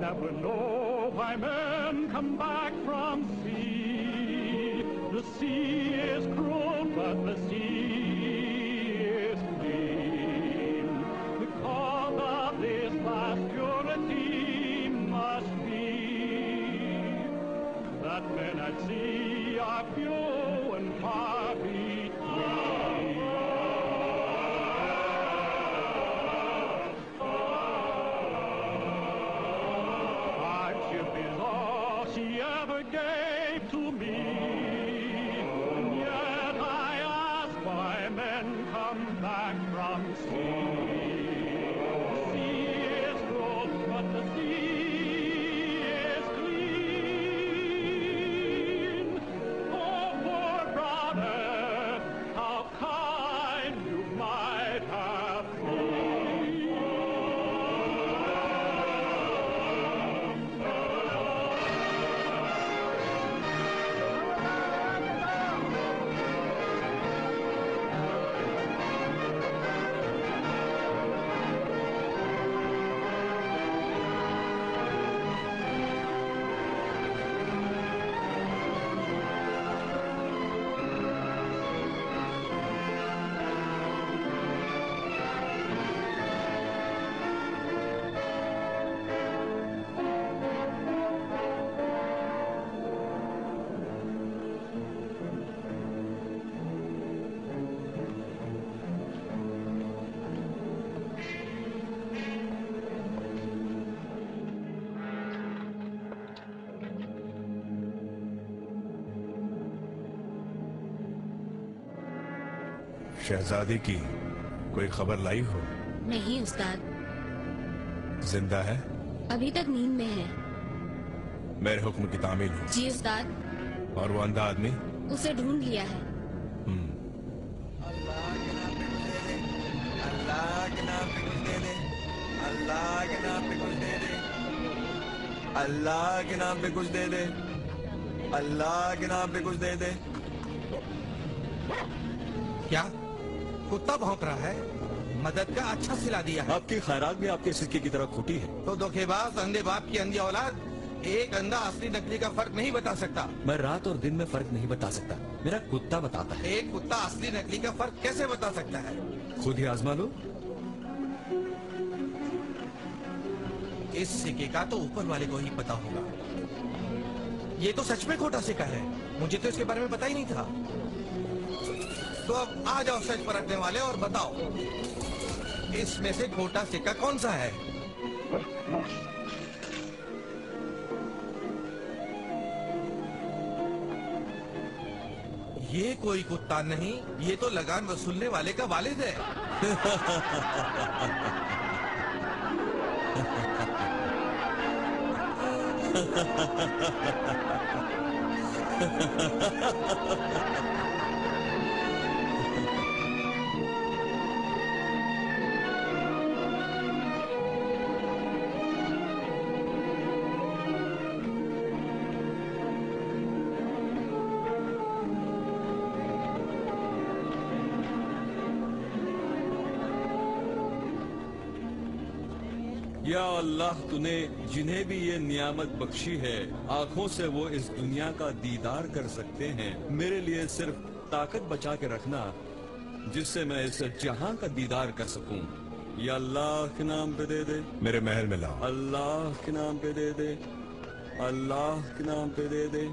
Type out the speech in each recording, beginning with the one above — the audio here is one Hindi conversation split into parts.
never know why men come back from sea. The sea is cruel, but the sea is clean. The cause of this last purity must be that men at sea are few and far between. Hardship is all she ever gave to me, and yet I ask why men come back from sea. The sea is cruel, but the sea is clean. Oh, poor brother, how kind you might have been. शहजादी की कोई खबर लाई हो? नहीं उस्ताद। जिंदा है? अभी तक नींद में है। मेरे हुक्म की तामील हो। जी उस्ताद। और वो अंधा आदमी? उसे ढूंढ लिया है। अल्लाह के नाम पे कुछ दे दे, अल्लाह के नाम पे कुछ दे दे, अल्लाह के नाम पे कुछ दे दे, अल्लाह के नाम पे कुछ दे दे, अल्लाह के नाम पे कुछ दे दे। क्या कुत्ता भौंक रहा है? मदद का अच्छा सिला दिया है। आपकी खैरात भी आपके सिक्के की तरह खोटी है। तो धोखेबाज अंधे बाप की अंधी औलाद एक अंधा असली नकली का फर्क नहीं बता सकता। मैं रात और दिन में फर्क नहीं बता सकता, मेरा कुत्ता बताता है। एक कुत्ता असली नकली का फर्क कैसे बता सकता है? खुद ही आजमा लो। इस सिक्के का तो ऊपर वाले को ही पता होगा। ये तो सच में खोटा सिक्का है, मुझे तो इसके बारे में पता ही नहीं था। तो अब आ जाओ सच परखने वाले और बताओ, इसमें से खोटा सिक्का कौन सा है? ये कोई कुत्ता नहीं, ये तो लगान वसूलने वाले का वालिद है। या अल्लाह, तूने जिन्हें भी ये नियामत बख्शी है, आंखों से वो इस दुनिया का दीदार कर सकते हैं। मेरे लिए सिर्फ ताकत बचा के रखना, जिससे मैं इस जहां का दीदार कर सकूं। या अल्लाह के नाम पे दे दे। मेरे महल में लाओ। अल्लाह के नाम पे दे दे, अल्लाह के नाम पे दे दे।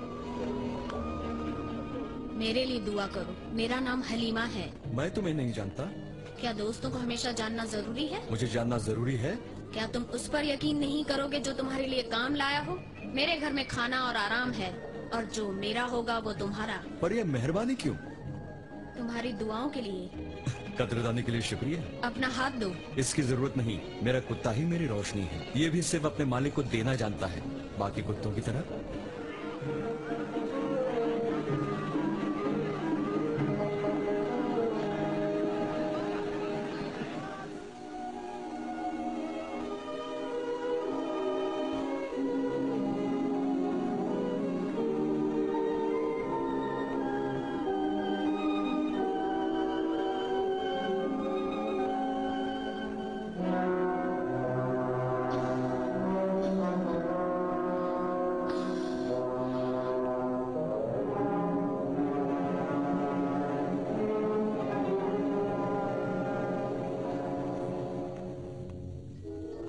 मेरे लिए दुआ करो। मेरा नाम हलीमा है। मैं तुम्हें नहीं जानता। क्या दोस्तों को हमेशा जानना जरूरी है? मुझे जानना जरूरी है। क्या तुम उस पर यकीन नहीं करोगे जो तुम्हारे लिए काम लाया हो? मेरे घर में खाना और आराम है, और जो मेरा होगा वो तुम्हारा। पर यह मेहरबानी क्यों? तुम्हारी दुआओं के लिए। कदरदानी के लिए शुक्रिया। अपना हाथ दो। इसकी जरूरत नहीं, मेरा कुत्ता ही मेरी रोशनी है। ये भी सिर्फ अपने मालिक को देना जानता है, बाकी कुत्तों की तरह।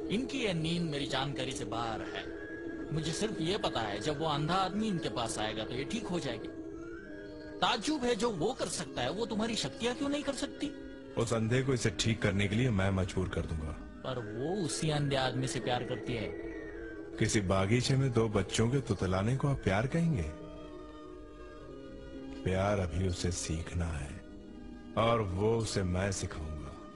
इनकी ये नींद मेरी जानकारी से बाहर है। मुझे सिर्फ ये पता है जब वो अंधा आदमी इनके पास आएगा तो ये ठीक हो जाएगी। ताज्जुब है, जो वो कर सकता है वो तुम्हारी शक्तियां क्यों नहीं कर सकती? उस अंधे को इसे ठीक करने के लिए मैं मजबूर कर दूंगा। पर वो उसी अंधे आदमी से प्यार करती है। किसी बागीचे में 2 बच्चों के तुतलाने को आप प्यार कहेंगे? प्यार अभी उसे सीखना है और वो उसे मैं सिखाऊंगा।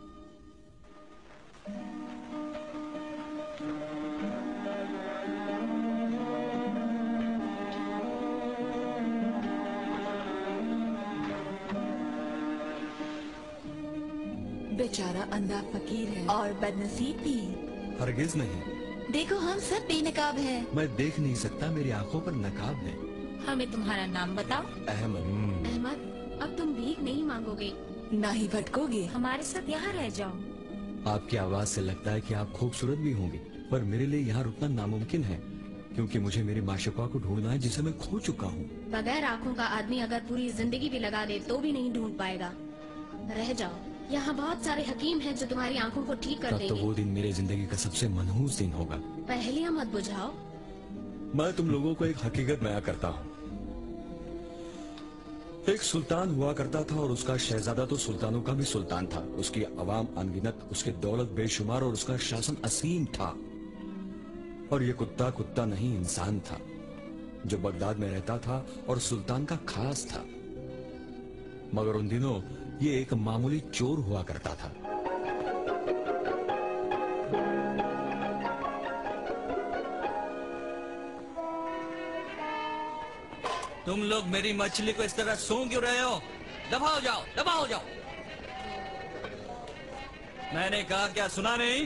बेचारा अंधा फकीर है और बदनसीब भी। हरगिज नहीं। देखो हम सब बेनकाब हैं। मैं देख नहीं सकता, मेरी आंखों पर नकाब है। हमें तुम्हारा नाम बताओ। अहमद। अहमद, अब तुम भीख नहीं मांगोगे, ना ही भटकोगे। हमारे साथ यहाँ रह जाओ। आपकी आवाज से लगता है कि आप खूबसूरत भी होंगी, पर मेरे लिए यहाँ रुकना नामुमकिन है, क्योंकि मुझे मेरी माशुका को ढूंढना है जिसे मैं खो चुका हूँ। बगैर आँखों का आदमी अगर पूरी जिंदगी भी लगा दे तो भी नहीं ढूंढ पाएगा। रह जाओ, यहाँ बहुत सारे हकीम हैं जो तुम्हारी आँखों को ठीक कर तब देंगे। तो वो दिन मेरे जिंदगी का सबसे मनहूस दिन होगा। पहेलियाँ मत बुझाओ। मैं तुम लोगों को एक हकीकत बयां करता हूँ। एक सुल्तान हुआ करता था और उसका शहजादा तो सुल्तानों का भी सुल्तान था। उसकी अवाम अनगिनत, उसकी दौलत बेशुमार और उसका शासन असीम था। और ये कुत्ता कुत्ता नहीं इंसान था जो बगदाद में रहता था और सुल्तान का खास था। मगर उन दिनों ये एक मामूली चोर हुआ करता था। तुम लोग मेरी मछली को इस तरह सूंघ क्यों रहे हो? दबा हो जाओ, दबा हो जाओ। मैंने कहा, क्या सुना नहीं?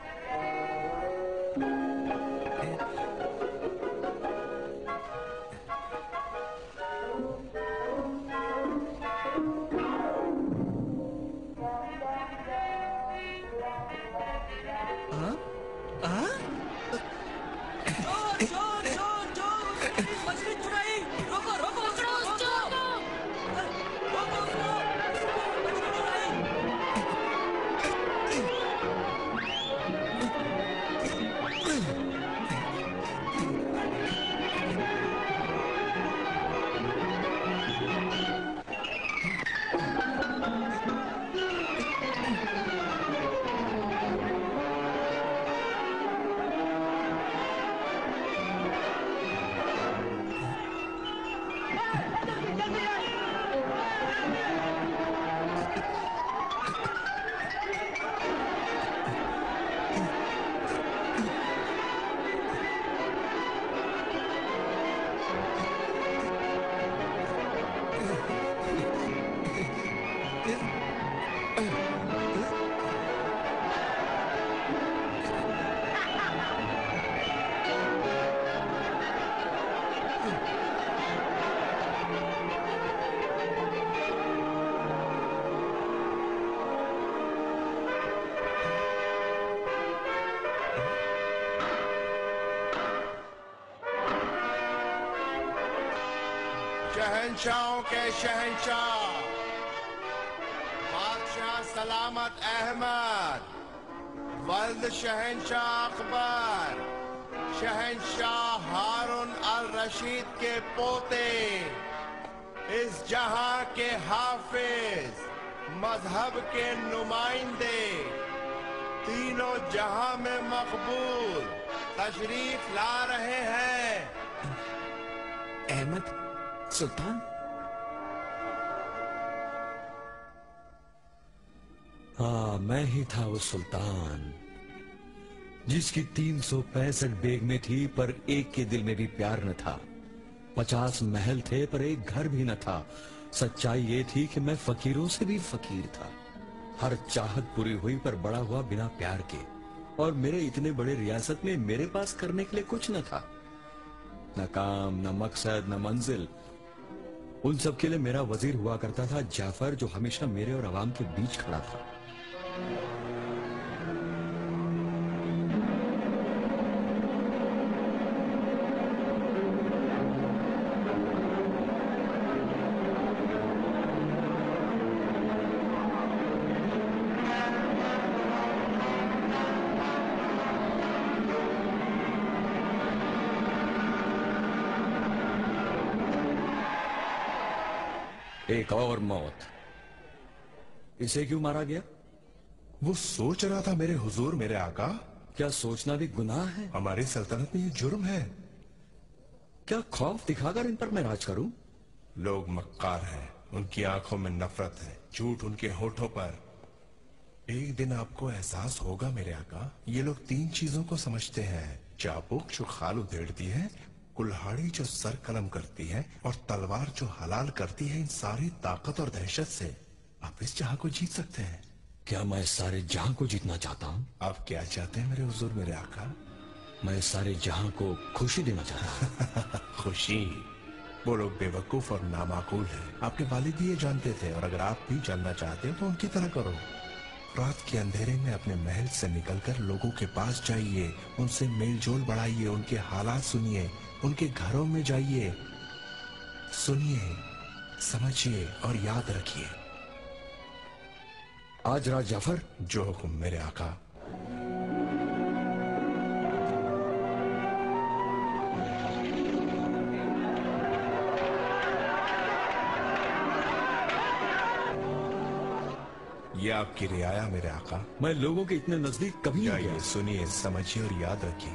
शहंशाहों के शहंशाह बादशाह सलामत अहमद, वल्द शहंशाह अकबर, शहंशाह हारून अल रशीद के पोते, इस जहां के हाफिज, मजहब के नुमाइंदे, तीनों जहां में मकबूल तशरीफ ला रहे हैं। अहमद सुल्तान। हाँ, मैं ही था वो सुल्तान जिसकी 365 बेग में थी पर एक के दिल में भी प्यार न था। 50 महल थे पर एक घर भी न था। सच्चाई ये थी कि मैं फकीरों से भी फकीर था। हर चाहत पूरी हुई पर बड़ा हुआ बिना प्यार के। और मेरे इतने बड़े रियासत में मेरे पास करने के लिए कुछ न था, न काम, न मकसद, न मंजिल। उन सब के लिए मेरा वजीर हुआ करता था जाफर, जो हमेशा मेरे और अवाम के बीच खड़ा था। एक और मौत। इसे क्यों मारा गया? वो सोच रहा था मेरे हुजूर मेरे आका। क्या सोचना भी गुनाह है? हमारी सल्तनत में ये जुर्म है। क्या खौफ दिखाकर इन पर मैं राज करूं? लोग मक्कार हैं, उनकी आंखों में नफरत है, झूठ उनके होठों पर। एक दिन आपको एहसास होगा मेरे आका, ये लोग 3 चीजों को समझते हैं। चाबुक जो खाल उधेड़ती है, कुल्हाड़ी जो सर कलम करती है, और तलवार जो हलाल करती है। इन सारी ताकत और दहशत से आप इस जहां को जीत सकते हैं। क्या मैं सारे जहां को जीतना चाहता हूं? आप क्या चाहते हैं मेरे हुजूर मेरे आका? मैं सारे जहां को खुशी देना चाहता हूं। खुशी? वो लोग बेवकूफ और नामाकूल हैं। आपके वालिद भी ये जानते थे, और अगर आप भी जानना चाहते हो तो उनकी तरह करो। रात के अंधेरे में अपने महल से निकलकर लोगों के पास जाइए, उनसे मेलजोल बढ़ाइए, उनके हालात सुनिए, उनके घरों में जाइए, सुनिए, समझिए और याद रखिए। आज राज जाफर। जो हुक्म मेरे आका। ये आपकी रियाया मेरे आका। मैं लोगों के इतने नजदीक कभी नहीं गया। सुनिए, समझिए और याद रखिए।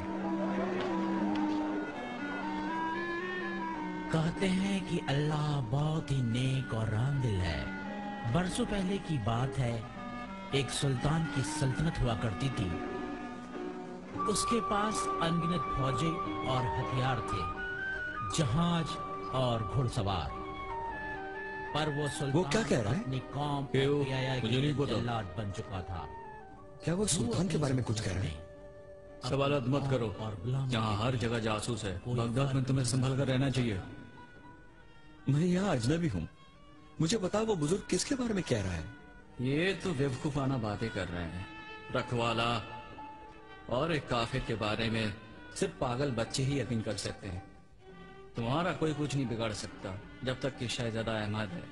कहते हैं कि अल्लाह बहुत ही नेक और रामदिल है। बरसों पहले की बात है, एक सुल्तान की सल्तनत हुआ करती थी। उसके पास अनगिनत फौजें और हथियार थे, जहाज और घुड़सवार। पर वो सुल्तान क्या कह रहा है? अपनी कौम मुझे नहीं पता। जल्लाद बन चुका था। क्या वो सुल्तान के बारे में कुछ कह रहे हैं? सवाल मत करो, यहाँ हर जगह जासूस है। बगदाद में तुम्हें संभल कर रहना चाहिए। मैं यहाँ अजनबी हूँ, मुझे बता वो बुजुर्ग किसके बारे में कह रहा है? ये तो बेवकूफाना बातें कर रहे हैं। रखवाला और एक काफिर के बारे में सिर्फ पागल बच्चे ही यकीन कर सकते हैं। तुम्हारा कोई कुछ नहीं बिगाड़ सकता जब तक कि शहजादा अहमद है।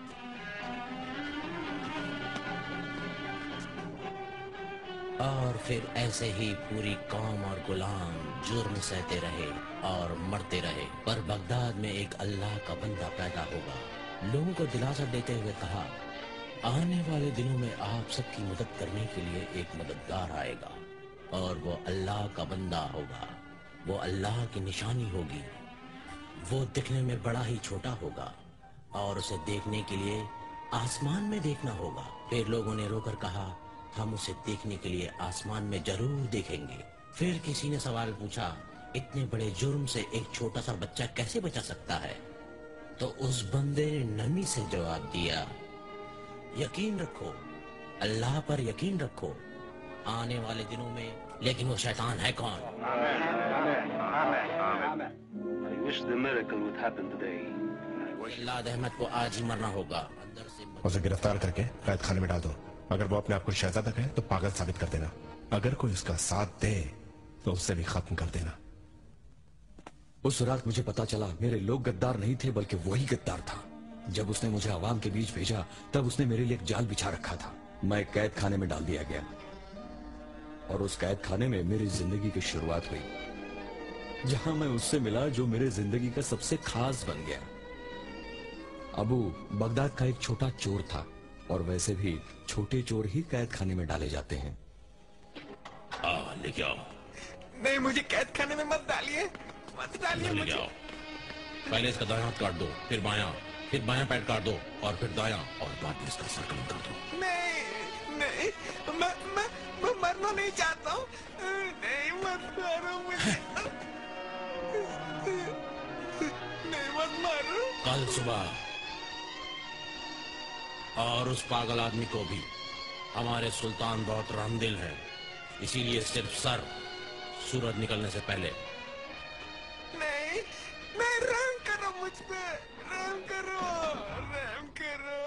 और फिर ऐसे ही पूरी कौम और गुलाम जुर्म सहते रहे और मरते रहे। पर बगदाद में एक अल्लाह का बंदा पैदा होगा। लोगों को दिलासा देते हुए कहा, आने वाले दिनों में आप सबकी मदद करने के लिए एक मददगार आएगा, और वो अल्लाह का बंदा होगा। वो अल्लाह की निशानी होगी। वो दिखने में बड़ा ही छोटा होगा, और उसे देखने के लिए आसमान में देखना होगा। फिर लोगों ने रोकर कहा, हम उसे देखने के लिए आसमान में जरूर देखेंगे। फिर किसी ने सवाल पूछा, इतने बड़े जुर्म से एक छोटा सा बच्चा कैसे बचा सकता है? तो उस बंदे ने नमी से जवाब दिया, यकीन रखो, अल्लाह पर यकीन रखो, आने वाले दिनों में। लेकिन वो शैतान है कौन? लाद अहमद को आज ही मरना होगा। अंदर से उसे गिरफ्तार करके कैद खाने में डाल दो। अगर वो अपने आप को शहजादा कहे तो पागल साबित कर देना। अगर कोई उसका साथ दे तो उसे भी खत्म कर देना। उस रात मुझे पता चला मेरे लोग गद्दार नहीं थे, बल्कि वही गद्दार था। जब उसने मुझे आवाम के बीच भेजा तब उसने मेरे लिए एक जाल बिछा रखा था। मैं कैद खाने में डाल दिया गया, और उस कैद खाने में मेरी जिंदगी की शुरुआत हुई, जहां मैं उससे मिला जो मेरे जिंदगी का सबसे खास बन गया। अबू बगदाद का एक छोटा चोर था, और वैसे भी छोटे चोर ही कैद खाने में डाले जाते हैं। लेके आओ। नहीं, मुझे कैद खाने में मत डालिए, मत डालिए मुझे। पहले इसका दायां हाथ काट दो, फिर बायां पैर काट दो, और फिर दायां, और बाद में इसका सर कलम कर दो। नहीं नहीं, मैं मरना नहीं चाहता हूँ। नहीं, मत मारो मुझे। नहीं, मत मारो। कल सुबह और उस पागल आदमी को भी। हमारे सुल्तान बहुत रहमदिल है, इसीलिए सिर्फ सर सूरज निकलने से पहले। नहीं, रहम करो मुझ पे, रहम करो, रहम करो।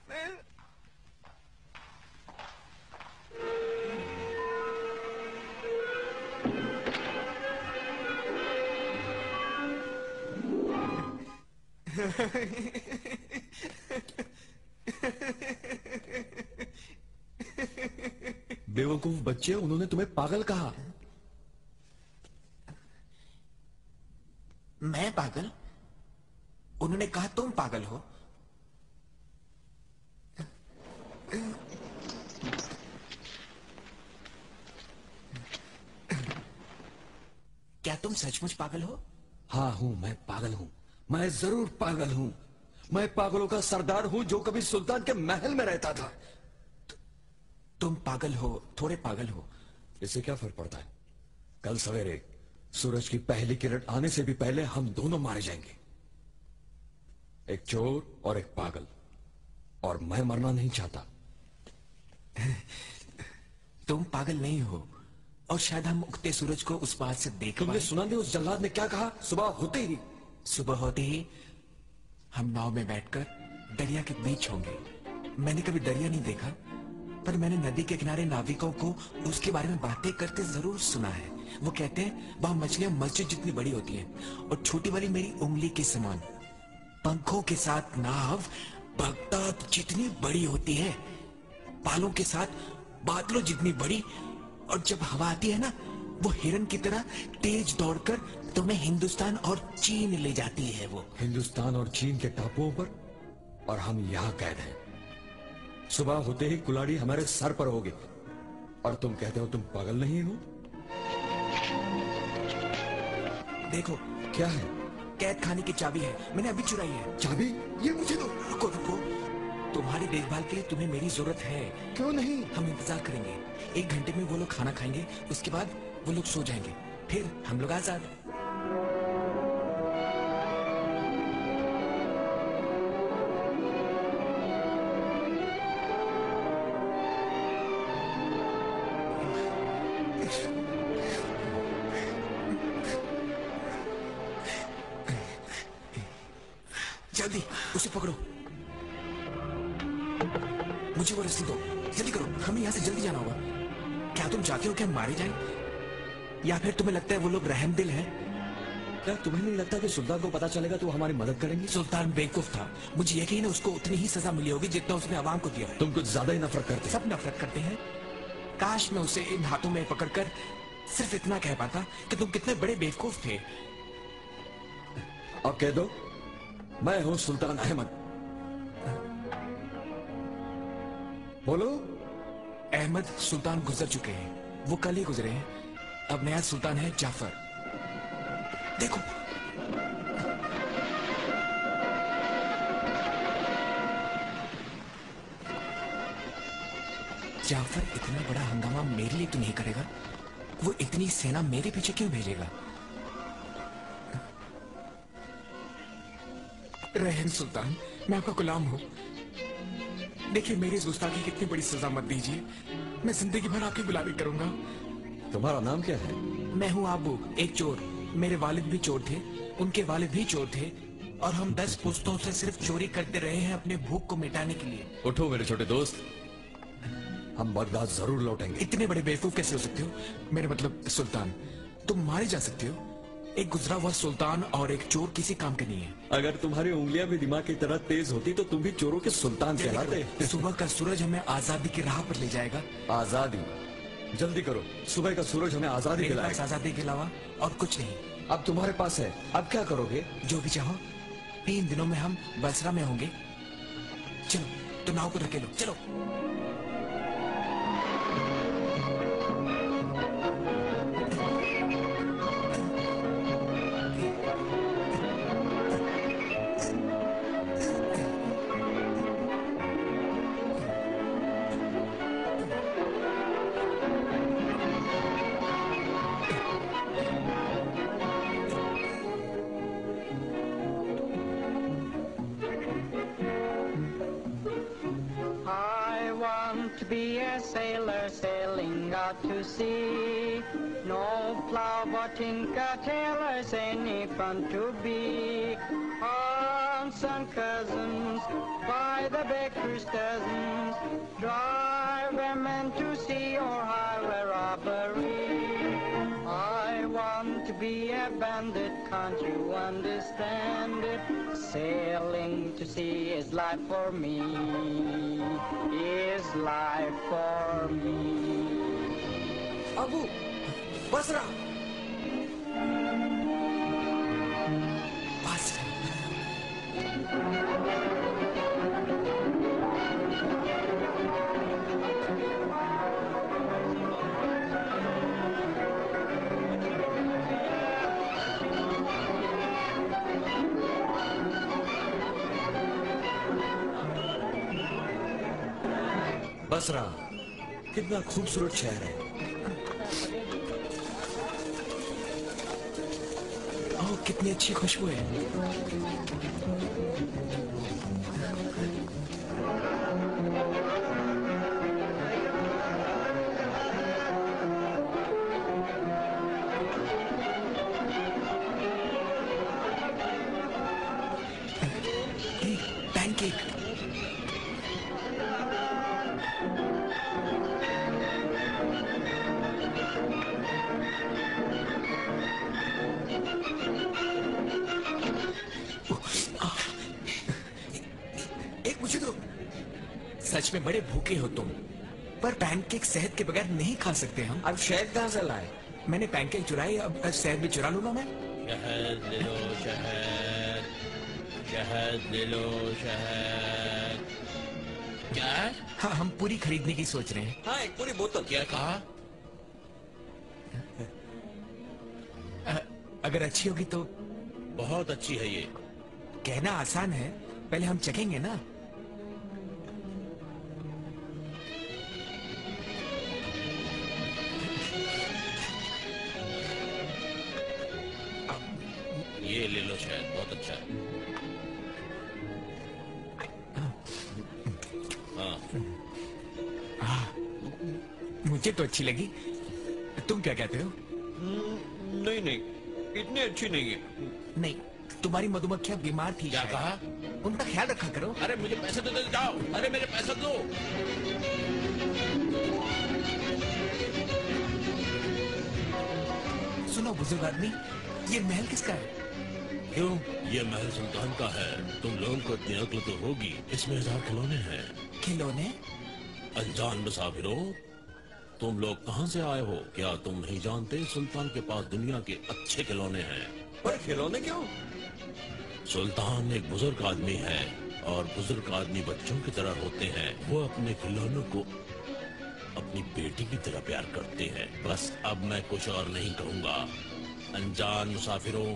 बेवकूफ बच्चे, उन्होंने तुम्हें पागल कहा। मैं पागल? उन्होंने कहा तुम पागल हो। सचमुच पागल हो? हाँ हूँ, मैं पागल हूँ, मैं जरूर पागल हूँ। मैं पागलों का सरदार हूँ जो कभी सुल्तान के महल में रहता था। तुम पागल हो, थोड़े पागल हो। इससे क्या फर्क पड़ता है? कल सवेरे सूरज की पहली किरण आने से भी पहले हम दोनों मारे जाएंगे, एक चोर और एक पागल। और मैं मरना नहीं चाहता। तुम पागल नहीं हो, और शायद हम उगते सूरज को उस बात से देख तुमने सुना नहीं उस जल्लाद ने क्या कहा? सुबह होते ही हम नाव में बैठकर दरिया के बीच होंगे। मैंने कभी दरिया नहीं देखा, पर मैंने नदी के किनारे नाविकों को उसके बारे में बातें करते जरूर सुना है। वो कहते हैं वहां मछलियां मस्जिद जितनी बड़ी होती हैं और छोटी वाली मेरी उंगली के समान। पंखों के साथ नाव बगदाद जितनी बड़ी होती है, बालों के साथ बादलों जितनी बड़ी, और जब हवा आती है ना, वो हिरन की तरह तेज दौड़कर तुम्हें हिंदुस्तान और चीन ले जाती है। वो हिंदुस्तान और चीन के टापुओं पर, और हम यहाँ कैद हैं। सुबह होते ही कुल्हाड़ी हमारे सर पर होगी, और तुम कहते हो तुम पागल नहीं हो? देखो क्या है? कैद खाने की चाबी है, मैंने अभी चुराई है। चाबी? ये मुझे दो। रुको रुको, तुम्हारी देखभाल के लिए तुम्हें मेरी जरूरत है। क्यों नहीं? हम इंतजार करेंगे, 1 घंटे में वो लोग खाना खाएंगे, उसके बाद वो लोग सो जाएंगे, फिर हम लोग आजाद। जल्दी उसे पकड़ो, मुझे वो रस्सी दो, जल्दी करो, हमें यहाँ से जल्दी जाना होगा। क्या तुम चाहते हो कि हम मारे जाएं? या फिर तुम्हें लगता है वो लोग रहमदिल हैं? क्या तुम्हें नहीं लगता कि सुल्तान को पता चलेगा तो हमारी मदद करेंगे? सुल्तान बेवकूफ था, मुझे यकीन है उसको उतनी ही सजा मिली होगी जितना उसने आवाम को दिया है। तुम कुछ ज्यादा ही नफरत करते। सब नफरत करते हैं। काश मैं उसे इन हाथों में पकड़कर सिर्फ इतना कह पाता कि तुम कितने बड़े बेवकूफ थे। अब कह दो, मैं हूं सुल्तान अहमद। बोलो। अहमद सुल्तान गुजर चुके हैं, वो कल ही गुजरे हैं। अब नया सुल्तान है जाफर। देखो जाफर इतना बड़ा हंगामा मेरे लिए तो नहीं करेगा, वो इतनी सेना मेरे पीछे क्यों भेजेगा? रहम सुल्तान, मैं आपका गुलाम हूँ। देखिए मेरी इस गुस्ताखी की कितनी बड़ी सजा मत दीजिए, मैं जिंदगी भर आपकी गुलामी करूंगा। तुम्हारा नाम क्या है? मैं हूँ आबू, एक चोर। मेरे वालिद भी चोर थे, उनके वालिद भी चोर थे, और हम 10 पुश्तों से सिर्फ चोरी करते रहे हैं अपने भूख को मिटाने के लिए। उठो मेरे छोटे दोस्त, हम बगदाद जरूर लौटेंगे। इतने बड़े बेवकूफ कैसे हो सकते हो? मेरे मतलब सुल्तान, तुम मारे जा सकते हो। एक गुजरा हुआ सुल्तान और एक चोर किसी काम के नहीं है। अगर तुम्हारी उंगलियां भी दिमाग की तरह तेज होती तो तुम भी चोरों के सुल्तान कहलाते। सुबह का सूरज हमें आजादी की राह पर ले जाएगा। आजादी? जल्दी करो, सुबह का सूरज हमें आजादी दिलाएगा। आजादी के अलावा और कुछ नहीं। अब तुम्हारे पास है, अब क्या करोगे? जो भी चाहो। 3 दिनों में हम बसरा में होंगे। चलो तो नाव को धकेलो, चलो। To sea, no plow but tinker tailors any fun to be. Aunts and cousins, by the baker's dozens, drivermen to sea or highway robbery. I want to be a bandit, can't you understand it? Sailing to sea is life for me, is life for me. Abu, Basra. Basra. Basra कितना खूबसूरत शहर है। ओह, कितनी अच्छी खुशबू है। पैनकेक। एक मुझे दो। सच में बड़े भूखे हो तुम, पर पैनकेक शहद के बगैर नहीं खा सकते हम। अब शहद कहाँ से लाए? मैंने पैनकेक चुराई, अब शहद भी चुरा लूंगा मैं। शहद ले लो शहद, शहद ले लो शहद। क्या? हाँ, हम पूरी खरीदने की सोच रहे हैं। हाँ, एक पूरी बोतल। क्या कहा? अगर अच्छी होगी तो। बहुत अच्छी है ये। कहना आसान है, पहले हम चखेंगे ना। ये ले लो शायद, बहुत अच्छा है। मुझे तो अच्छी लगी, तुम क्या कहते हो? नहीं नहीं, इतनी अच्छी नहीं है। नहीं, तुम्हारी मधुमक्खियां बीमार थी। क्या कहा? उनका ख्याल रखा करो। अरे मुझे पैसे तो दे जाओ। अरे मेरे पैसे दो। सुनो बुजुर्ग आदमी, ये महल किसका है? क्यों? ये महल सुल्तान का है। तुम लोगों को इतनी अक्ल तो होगी, इसमें 1000 खिलौने हैं। खिलौने? अनजान मुसाफिरों, तुम लोग कहाँ से आए हो? क्या तुम नहीं जानते सुल्तान के पास दुनिया के अच्छे खिलौने हैं? पर खिलौने क्यों? सुल्तान एक बुजुर्ग आदमी है और बुजुर्ग आदमी बच्चों की तरह होते हैं। वो अपने खिलौनों को अपनी बेटी की तरह प्यार करते हैं। बस अब मैं कुछ और नहीं कहूँगा। अनजान मुसाफिरों,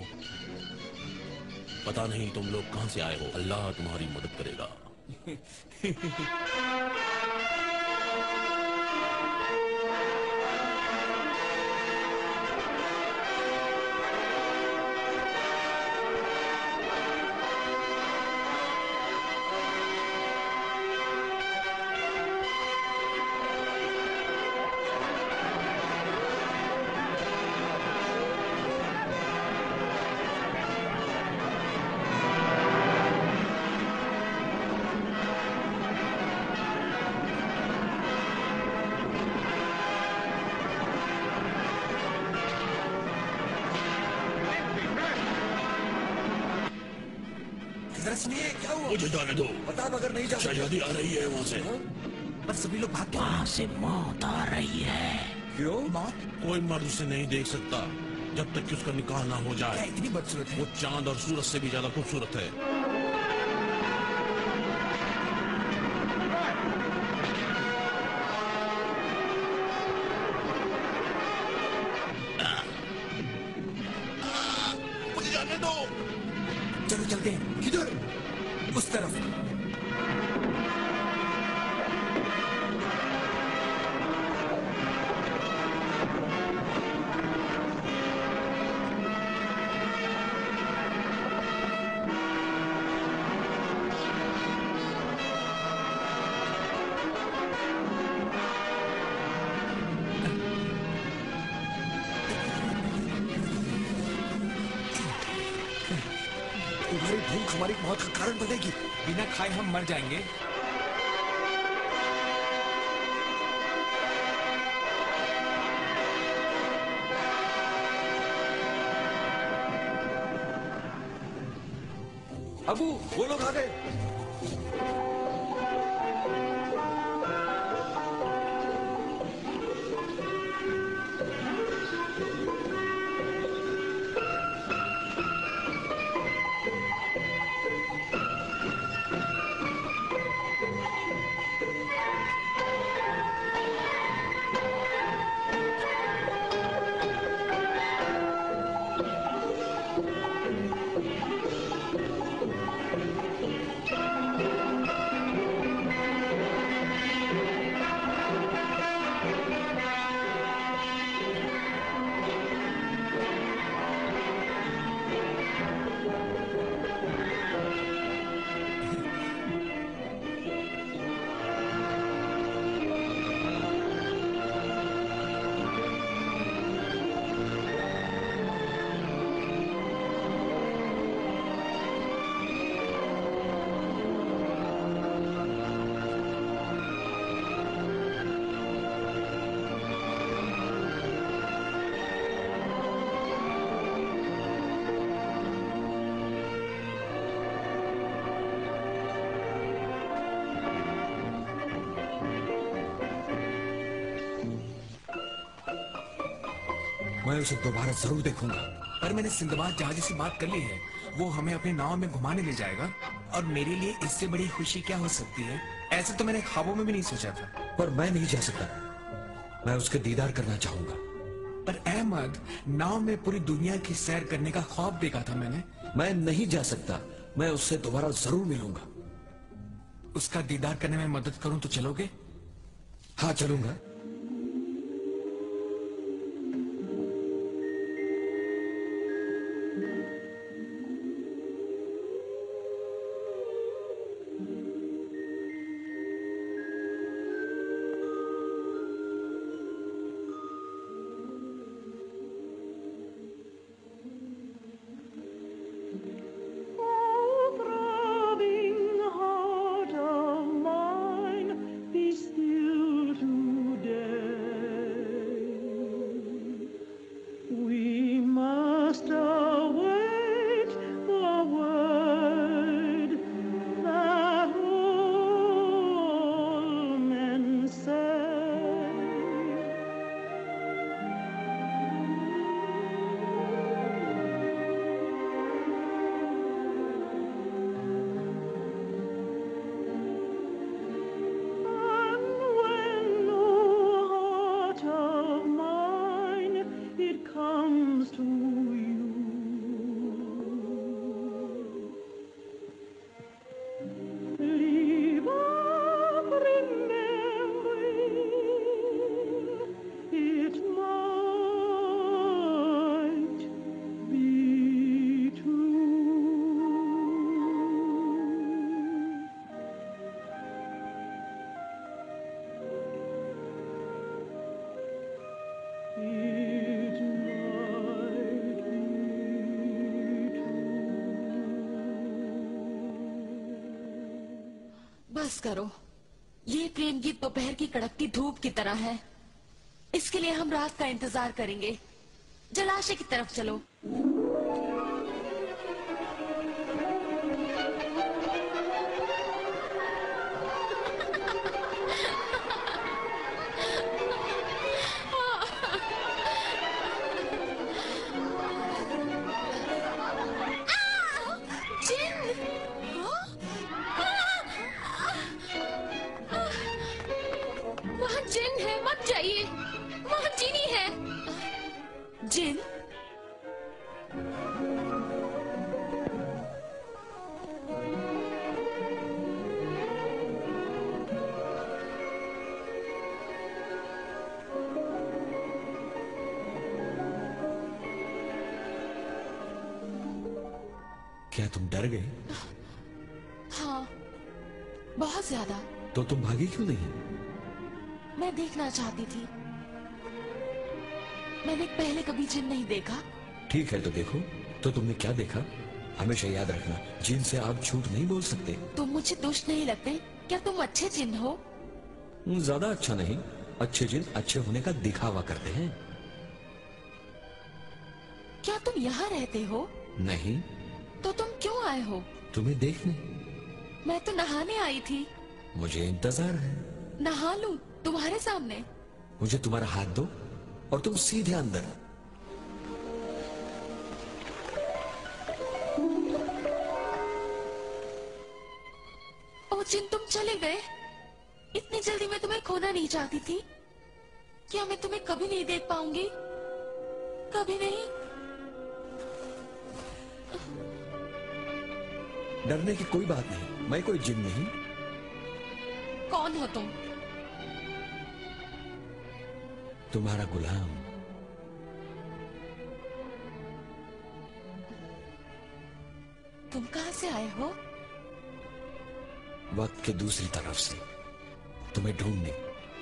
पता नहीं तुम लोग कहाँ से आए हो। अल्लाह तुम्हारी मदद करेगा। मुझे जाने दो। बता दो अगर नहीं जा। शहजादी आ रही है वहाँ से। पर सभी लोग भाग गए। वहाँ से मौत आ रही है। क्यों? मौत? कोई मर्द उसे नहीं देख सकता जब तक कि उसका निकाह ना हो जाए। इतनी बदसूरत है? वो चांद और सूरज से भी ज्यादा खूबसूरत है। मुझे जाने दो। चलो चलते हैं। किधर? उस तरफ। तुम्हारी भूख हमारी मौत का कारण बनेगी। बिना खाए हम मर जाएंगे। अबू, वो लोग आ गए। मैं उसे दोबारा जरूर देखूंगा। पर मैंने सिंदबाद जहाज से बात कर ली है, वो हमें अपने नाव में घुमाने ले जाएगा, और मेरे लिए इससे बड़ी खुशी क्या हो सकती है? ऐसे तो मैंने ख्वाबों में भी नहीं सोचा था। पर मैं नहीं जा सकता, मैं उसके दीदार करना चाहूंगा। पर अहमद, नाव में पूरी दुनिया की सैर करने का ख्वाब देखा था मैंने। मैं नहीं जा सकता, मैं उससे दोबारा जरूर मिलूंगा। उसका दीदार करने में मदद करूं तो चलोगे? हाँ चलूंगा। बस करो, ये प्रेम गीत दोपहर की कड़कती धूप की तरह है। इसके लिए हम रात का इंतजार करेंगे। जलाशय की तरफ चलो। जिन? क्या तुम डर गए? हाँ, बहुत ज्यादा। तो तुम भागी क्यों नहीं? मैं देखना चाहती थी। मैंने पहले कभी जिन नहीं देखा। ठीक है तो देखो। तो तुमने क्या देखा? हमेशा याद रखना, जिन से आप झूठ नहीं बोल सकते। तुम मुझे दुष्ट नहीं लगते? क्या तुम अच्छे जिन हो? ज्यादा अच्छा नहीं। अच्छे जिन अच्छे होने का दिखावा करते हैं। क्या तुम यहाँ रहते हो? नहीं। तो तुम क्यों आए हो? तुम्हें देखने। मैं तो नहाने आई थी। मुझे इंतजार है। नहा लूं तुम्हारे सामने? मुझे तुम्हारा हाथ दो और तुम सीधे अंदर। ओ जिन, तुम चले गए? इतनी जल्दी मैं तुम्हें खोना नहीं चाहती थी। क्या मैं तुम्हें कभी नहीं देख पाऊंगी? कभी नहीं। डरने की कोई बात नहीं, मैं कोई जिन नहीं। कौन हो तुम? तुम्हारा गुलाम। तुम कहां से आए हो? वक्त के दूसरी तरफ से, तुम्हें ढूंढने।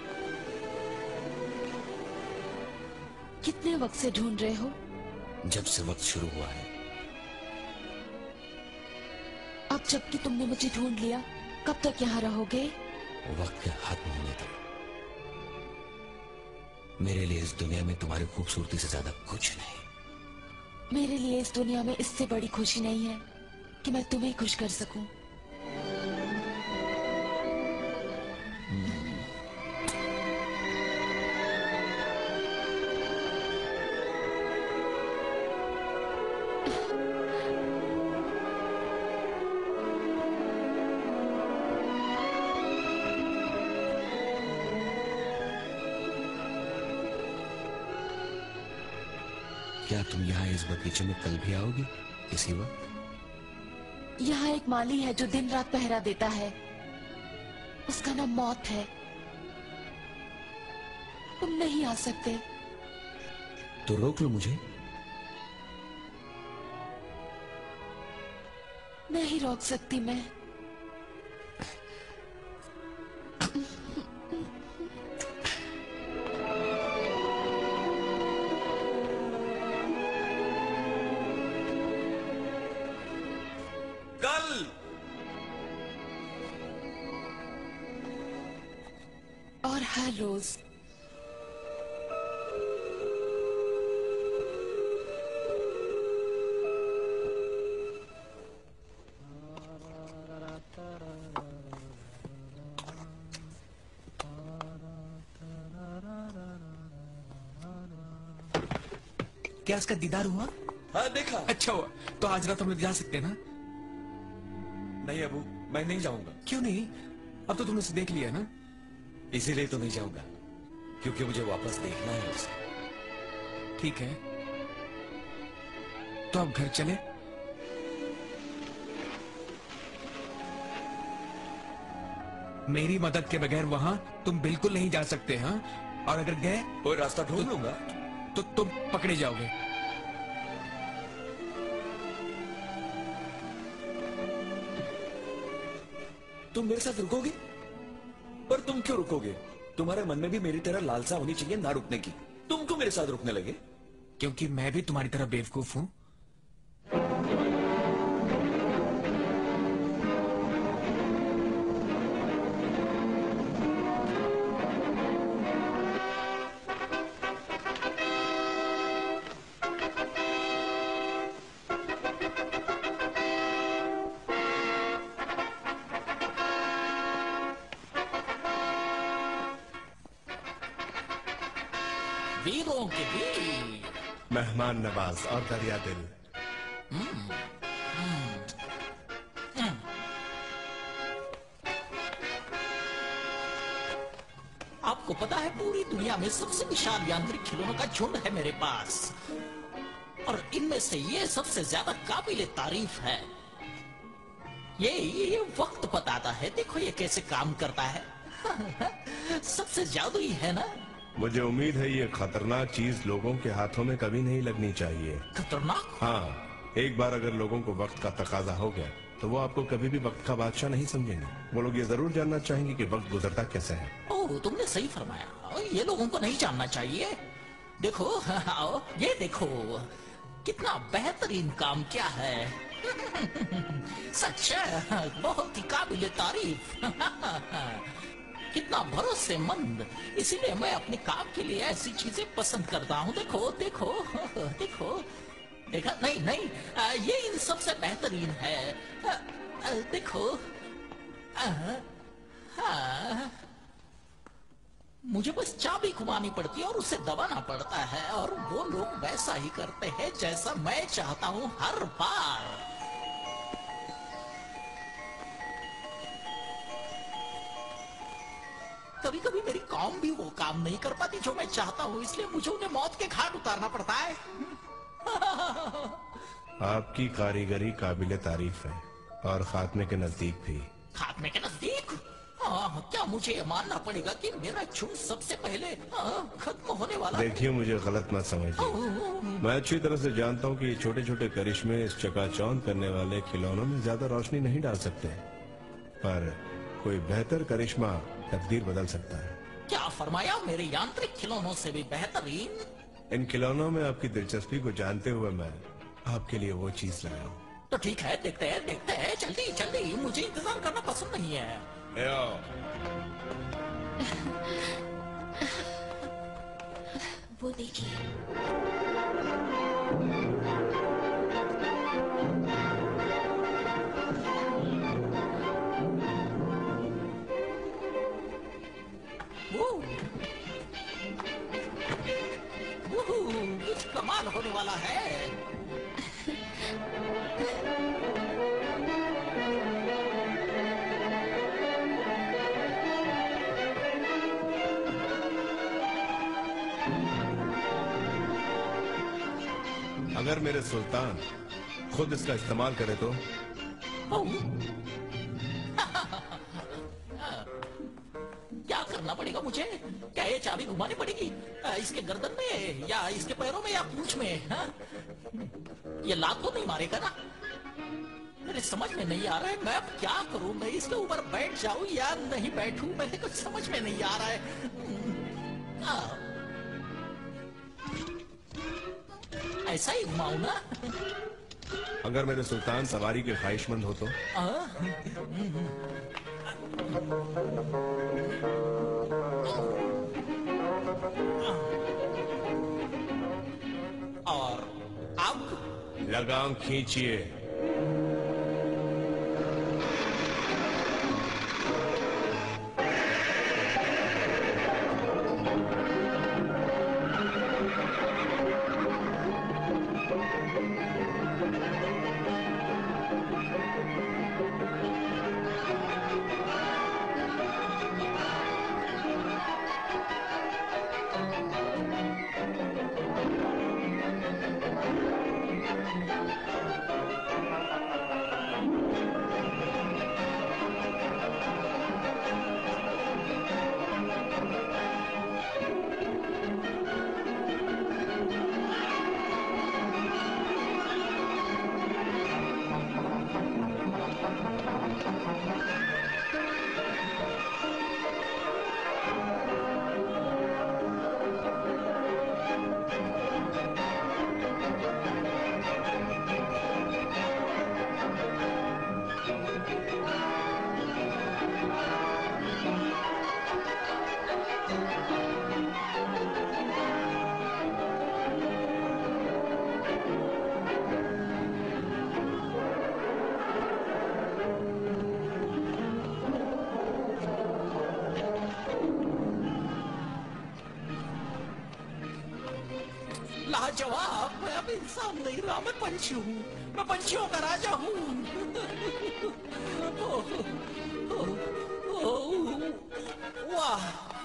कितने वक्त से ढूंढ रहे हो? जब से वक्त शुरू हुआ है। अब जबकि तुमने मुझे ढूंढ लिया, कब तक यहाँ रहोगे? वक्त के खत्म होने तक। मेरे लिए इस दुनिया में तुम्हारी खूबसूरती से ज्यादा कुछ नहीं। मेरे लिए इस दुनिया में इससे बड़ी खुशी नहीं है कि मैं तुम्हें खुश कर सकूं। क्या तुम यहाँ इस बगीचे में कल भी आओगे किसी वक्त? यहाँ एक माली है जो दिन रात पहरा देता है, उसका नाम मौत है। तुम नहीं आ सकते। तो रोक लो मुझे। नहीं रोक सकती मैं। और हर रोज। क्या इसका दीदार हुआ? हाँ देखा। अच्छा हुआ। तो आज रात हम लोग जा सकते हैं ना? नहीं अबू, मैं नहीं जाऊंगा। क्यों नहीं? अब तो तुमने उसे देख लिया ना। इसीलिए तो नहीं जाऊंगा, क्योंकि मुझे वापस देखना है उसे। ठीक है, तो अब घर चले। मेरी मदद के बगैर वहां तुम बिल्कुल नहीं जा सकते। हाँ, और अगर गए कोई रास्ता ढूंढ लूंगा तो तुम पकड़े जाओगे। तुम मेरे साथ रुकोगे? पर तुम क्यों रुकोगे? तुम्हारे मन में भी मेरी तरह लालसा होनी चाहिए ना रुकने की। तुम क्यों मेरे साथ रुकने लगे? क्योंकि मैं भी तुम्हारी तरह बेवकूफ हूं। वीरों के वीर, मेहमान नवाज और दरिया दिल। आपको पता है पूरी दुनिया में सबसे विशाल यांत्रिक खिलौनों का झुंड है मेरे पास, और इनमें से ये सबसे ज्यादा काबिल तारीफ है। ये वक्त बताता है। देखो ये कैसे काम करता है। सबसे जादुई है ना? मुझे उम्मीद है ये खतरनाक चीज लोगों के हाथों में कभी नहीं लगनी चाहिए। खतरनाक? हाँ, एक बार अगर लोगों को वक्त का तकाजा हो गया तो वो आपको कभी भी वक्त का बादशाह नहीं समझेंगे। वो लोग ये जरूर जानना चाहेंगे कि वक्त गुजरता कैसे है। ओह, तुमने सही फरमाया। ये लोगों को नहीं जानना चाहिए। देखो, आओ, ये देखो कितना बेहतरीन काम क्या है। सच है, बहुत ही काबिल तारीफ। कितना भरोसेमंद। इसीलिए मैं अपने काम के लिए ऐसी चीजें पसंद करता हूँ। देखो देखो देखो, देखा? नहीं नहीं, ये इन सबसे बेहतरीन है। देखो, मुझे बस चाबी घुमानी पड़ती है और उसे दबाना पड़ता है, और वो लोग वैसा ही करते हैं जैसा मैं चाहता हूँ हर बार। कभी कभी मेरी कॉम भी वो काम नहीं कर पाती जो मैं चाहता हूँ, इसलिए मुझे उन्हें मौत के घाट उतारना पड़ता है। आपकी कारीगरी काबिले तारीफ है, और खात्मे के नजदीक भी। खात्मे के नजदीक? क्या मुझे ये मानना पड़ेगा कि मेरा झुंड सबसे पहले खत्म होने वाला? देखिए, मुझे गलत मत समझिए। मैं अच्छी तरह से जानता हूँ कि छोटे छोटे करिश्मे इस चकाचौंध करने वाले खिलौनों में ज्यादा रोशनी नहीं डाल सकते, पर कोई बेहतर करिश्मा तकदीर बदल सकता है। क्या फरमाया? मेरे यांत्रिक खिलौनों से भी बेहतरीन? इन खिलौनों में आपकी दिलचस्पी को जानते हुए मैं आपके लिए वो चीज लाया हूँ। तो ठीक है, देखते हैं। जल्दी जल्दी, मुझे इंतजार करना पसंद नहीं है। वो देखिए। कुछ कमाल होने वाला है। अगर मेरे सुल्तान खुद इसका इस्तेमाल करे तो? क्या करना पड़ेगा मुझे? क्या ये चाबी घुमानी पड़ेगी इसके गर्दन में या इसके पैरों में या पूंछ में? हाँ? ये लात तो नहीं मारेगा ना? मेरे समझ में नहीं आ रहा है मैं अब क्या करूं। मैं इसके ऊपर बैठ जाऊं या नहीं बैठूं, मेरे कुछ समझ में नहीं आ रहा है। ऐसा ही घुमाऊं ना? अगर मेरे सुल्तान सवारी के ख्वाहिशमंद हो तो? और अब लगाम खींचिए। लाजवाब, मैं अब इंसान नहीं रहा, मैं पंछी हूँ, मैं पंछियों का राजा हूँ। वाह,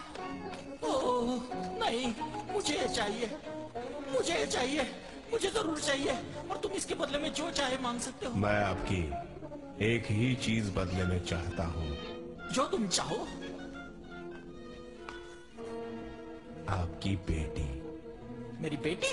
नहीं, मुझे चाहिए, मुझे चाहिए, मुझे जरूर चाहिए, और तुम इसके बदले में जो चाहे मांग सकते हो। मैं आपकी एक ही चीज बदले में चाहता हूँ। जो तुम चाहो। आपकी बेटी। मेरी बेटी?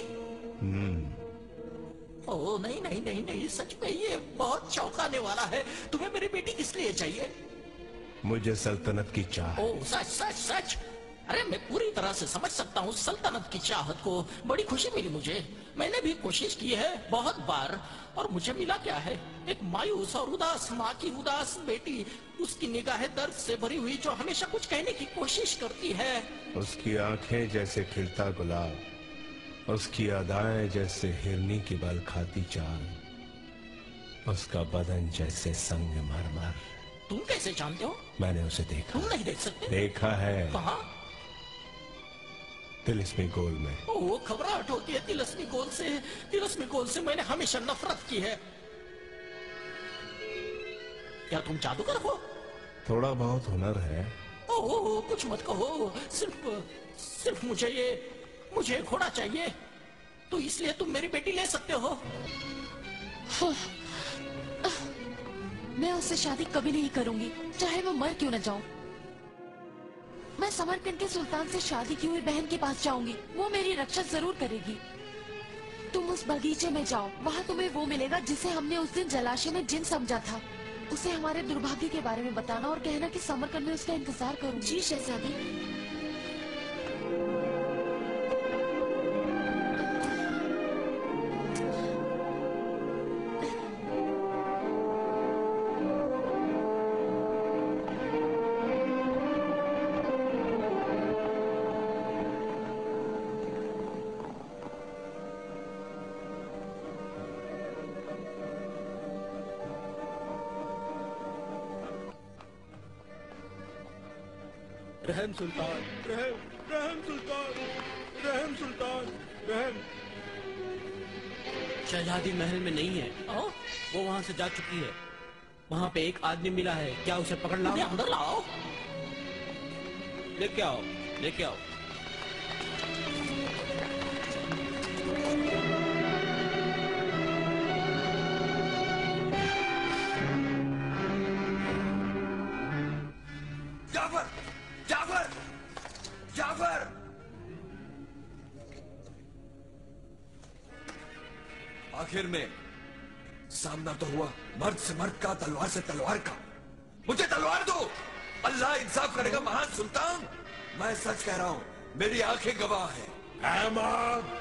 ओह नहीं नहीं नहीं नहीं, सच में ये बहुत चौंकाने वाला है। तुम्हें मेरी बेटी किस लिए चाहिए? मुझे सल्तनत की चाह। ओह सच सच सच। अरे मैं पूरी तरह से समझ सकता हूँ सल्तनत की चाहत को। बड़ी खुशी मिली मुझे। मैंने भी कोशिश की है बहुत बार, और मुझे मिला क्या है? एक मायूस और उदास माँ की उदास बेटी, उसकी निगाहें दर्द से भरी हुई जो हमेशा कुछ कहने की कोशिश करती है। उसकी आंखें जैसे खिलता गुलाब, उसकी अदाएं जैसे हिरनी की बल खाती चाल, उसका बदन जैसे संगमरमर। तुम कैसे जानते हो? मैंने उसे देखा। तुम नहीं देख सकते? देखा है। कहाँ? तिलिस्मी गोल में। ओह, घबराहट होती है तिलिस्मी गोल से। तिलिस्मी गोल से मैंने हमेशा नफरत की है। क्या तुम जादूगर हो? थोड़ा बहुत हुनर है। ओह, कुछ मत कहो। सिर्फ मुझे घोड़ा चाहिए, तो इसलिए तुम मेरी बेटी ले सकते हो। मैं उससे शादी कभी नहीं करूंगी, चाहे मैं मर क्यों न जाऊं। मैं समरकंद के सुल्तान से शादी की हुई बहन के पास जाऊंगी, वो मेरी रक्षा जरूर करेगी। तुम उस बगीचे में जाओ, वहाँ तुम्हें वो मिलेगा जिसे हमने उस दिन जलाशय में जिन समझा था। उसे हमारे दुर्भाग्य के बारे में बताना और कहना कि समरकंद में उसका इंतजार करूंगी। जी शहजादी। रहम सुल्तान, रहम सुल्तान, रहम सुल्तान, रहम। शहजादी महल में नहीं है। वो वहाँ से जा चुकी है। वहाँ पे एक आदमी मिला है, क्या उसे पकड़ लाओ? अंदर लाओ। लेके आओ, लेके आओ। आखिर में सामना तो हुआ मर्द से मर्द का, तलवार से तलवार का। मुझे तलवार दो, अल्लाह इंसाफ करेगा महान सुल्तान। मैं सच कह रहा हूं, मेरी आंखें गवाह हैं। अहमद,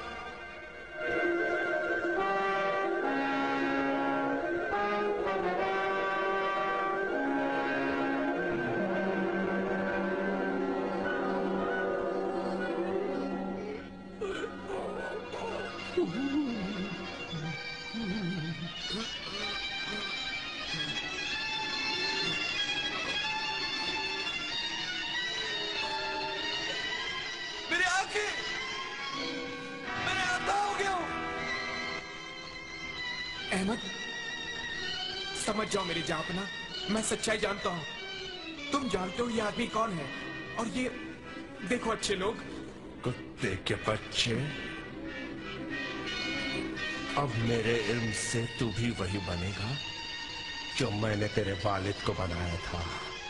समझ जाओ मेरी जापना, मैं सच्चाई जानता हूँ। तुम जानते हो ये आदमी कौन है, और ये देखो अच्छे लोग। कुत्ते के बच्चे, अब मेरे इल्म से तू भी वही बनेगा जो मैंने तेरे वालिद को बनाया था,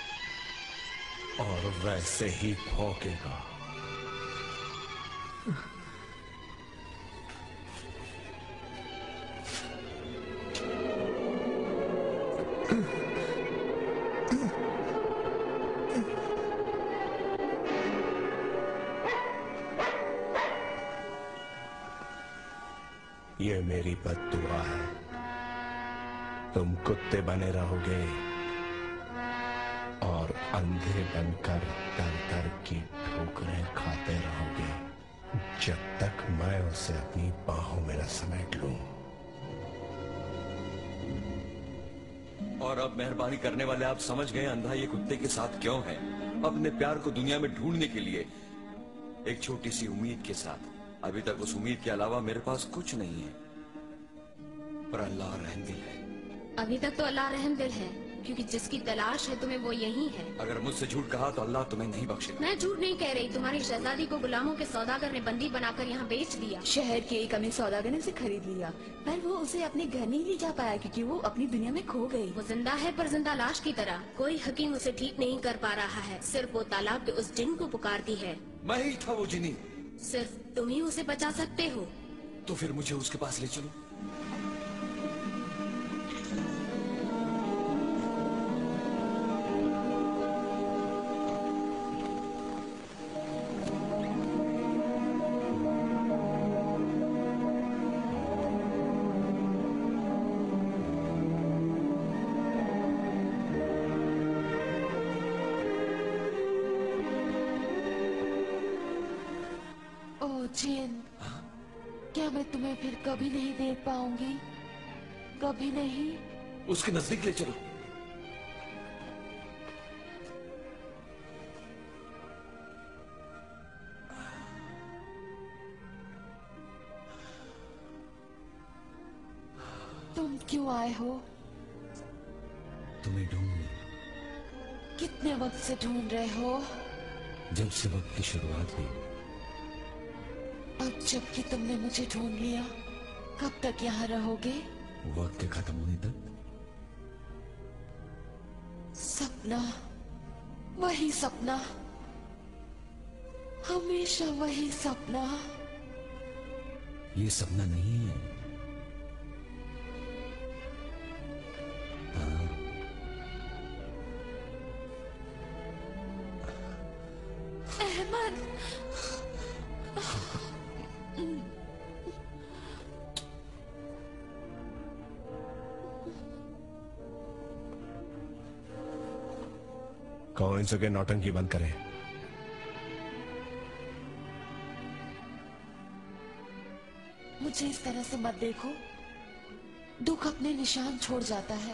और वैसे ही भौंकेगा। ये मेरी बद्दुआ है, तुम कुत्ते बने रहोगे और अंधे बनकर दर दर की ठोकरें खाते रहोगे, जब तक मैं उसे अपनी बाहों में न समेट लूं। और अब मेहरबानी करने वाले आप समझ गए अंधा ये कुत्ते के साथ क्यों है? अपने प्यार को दुनिया में ढूंढने के लिए, एक छोटी सी उम्मीद के साथ। अभी तक उस उम्मीद के अलावा मेरे पास कुछ नहीं है, पर अल्लाह रहमदिल है। अभी तक तो अल्लाह रहमदिल है, क्योंकि जिसकी तलाश है तुम्हें वो यही है। अगर मुझसे झूठ कहा तो अल्लाह तुम्हें नहीं बख्शेगा। मैं झूठ नहीं कह रही, तुम्हारी शहजादी को गुलामों के सौदागर ने बंदी बनाकर यहाँ बेच दिया। शहर के एक अमीर सौदागर ने उसे खरीद लिया, पर वो उसे अपने घर नहीं ले जा पाया क्योंकि वो अपनी दुनिया में खो गई। वो जिंदा है पर जिंदा लाश की तरह। कोई हकीम उसे ठीक नहीं कर पा रहा है, सिर्फ वो तालाब के उस जिन को पुकारती है। मैं ही था वो जिनी। सिर्फ तुम ही उसे बचा सकते हो। तो फिर मुझे उसके पास ले चलो। जिन, क्या मैं तुम्हें फिर कभी नहीं देख पाऊंगी? कभी नहीं? उसके नजदीक ले चलो। तुम क्यों आए हो? तुम्हें ढूंढने। कितने वक्त से ढूंढ रहे हो? जब से वक्त की शुरुआत हुई। अब जबकि तुमने मुझे ढूंढ लिया, कब तक यहाँ रहोगे? वक्त के खत्म होने तक। सपना, वही सपना, हमेशा वही सपना। ये सपना नहीं है। अहमद, कहो इन सके नौटंकी बंद करें। मुझे इस तरह से मत देखो, दुख अपने निशान छोड़ जाता है।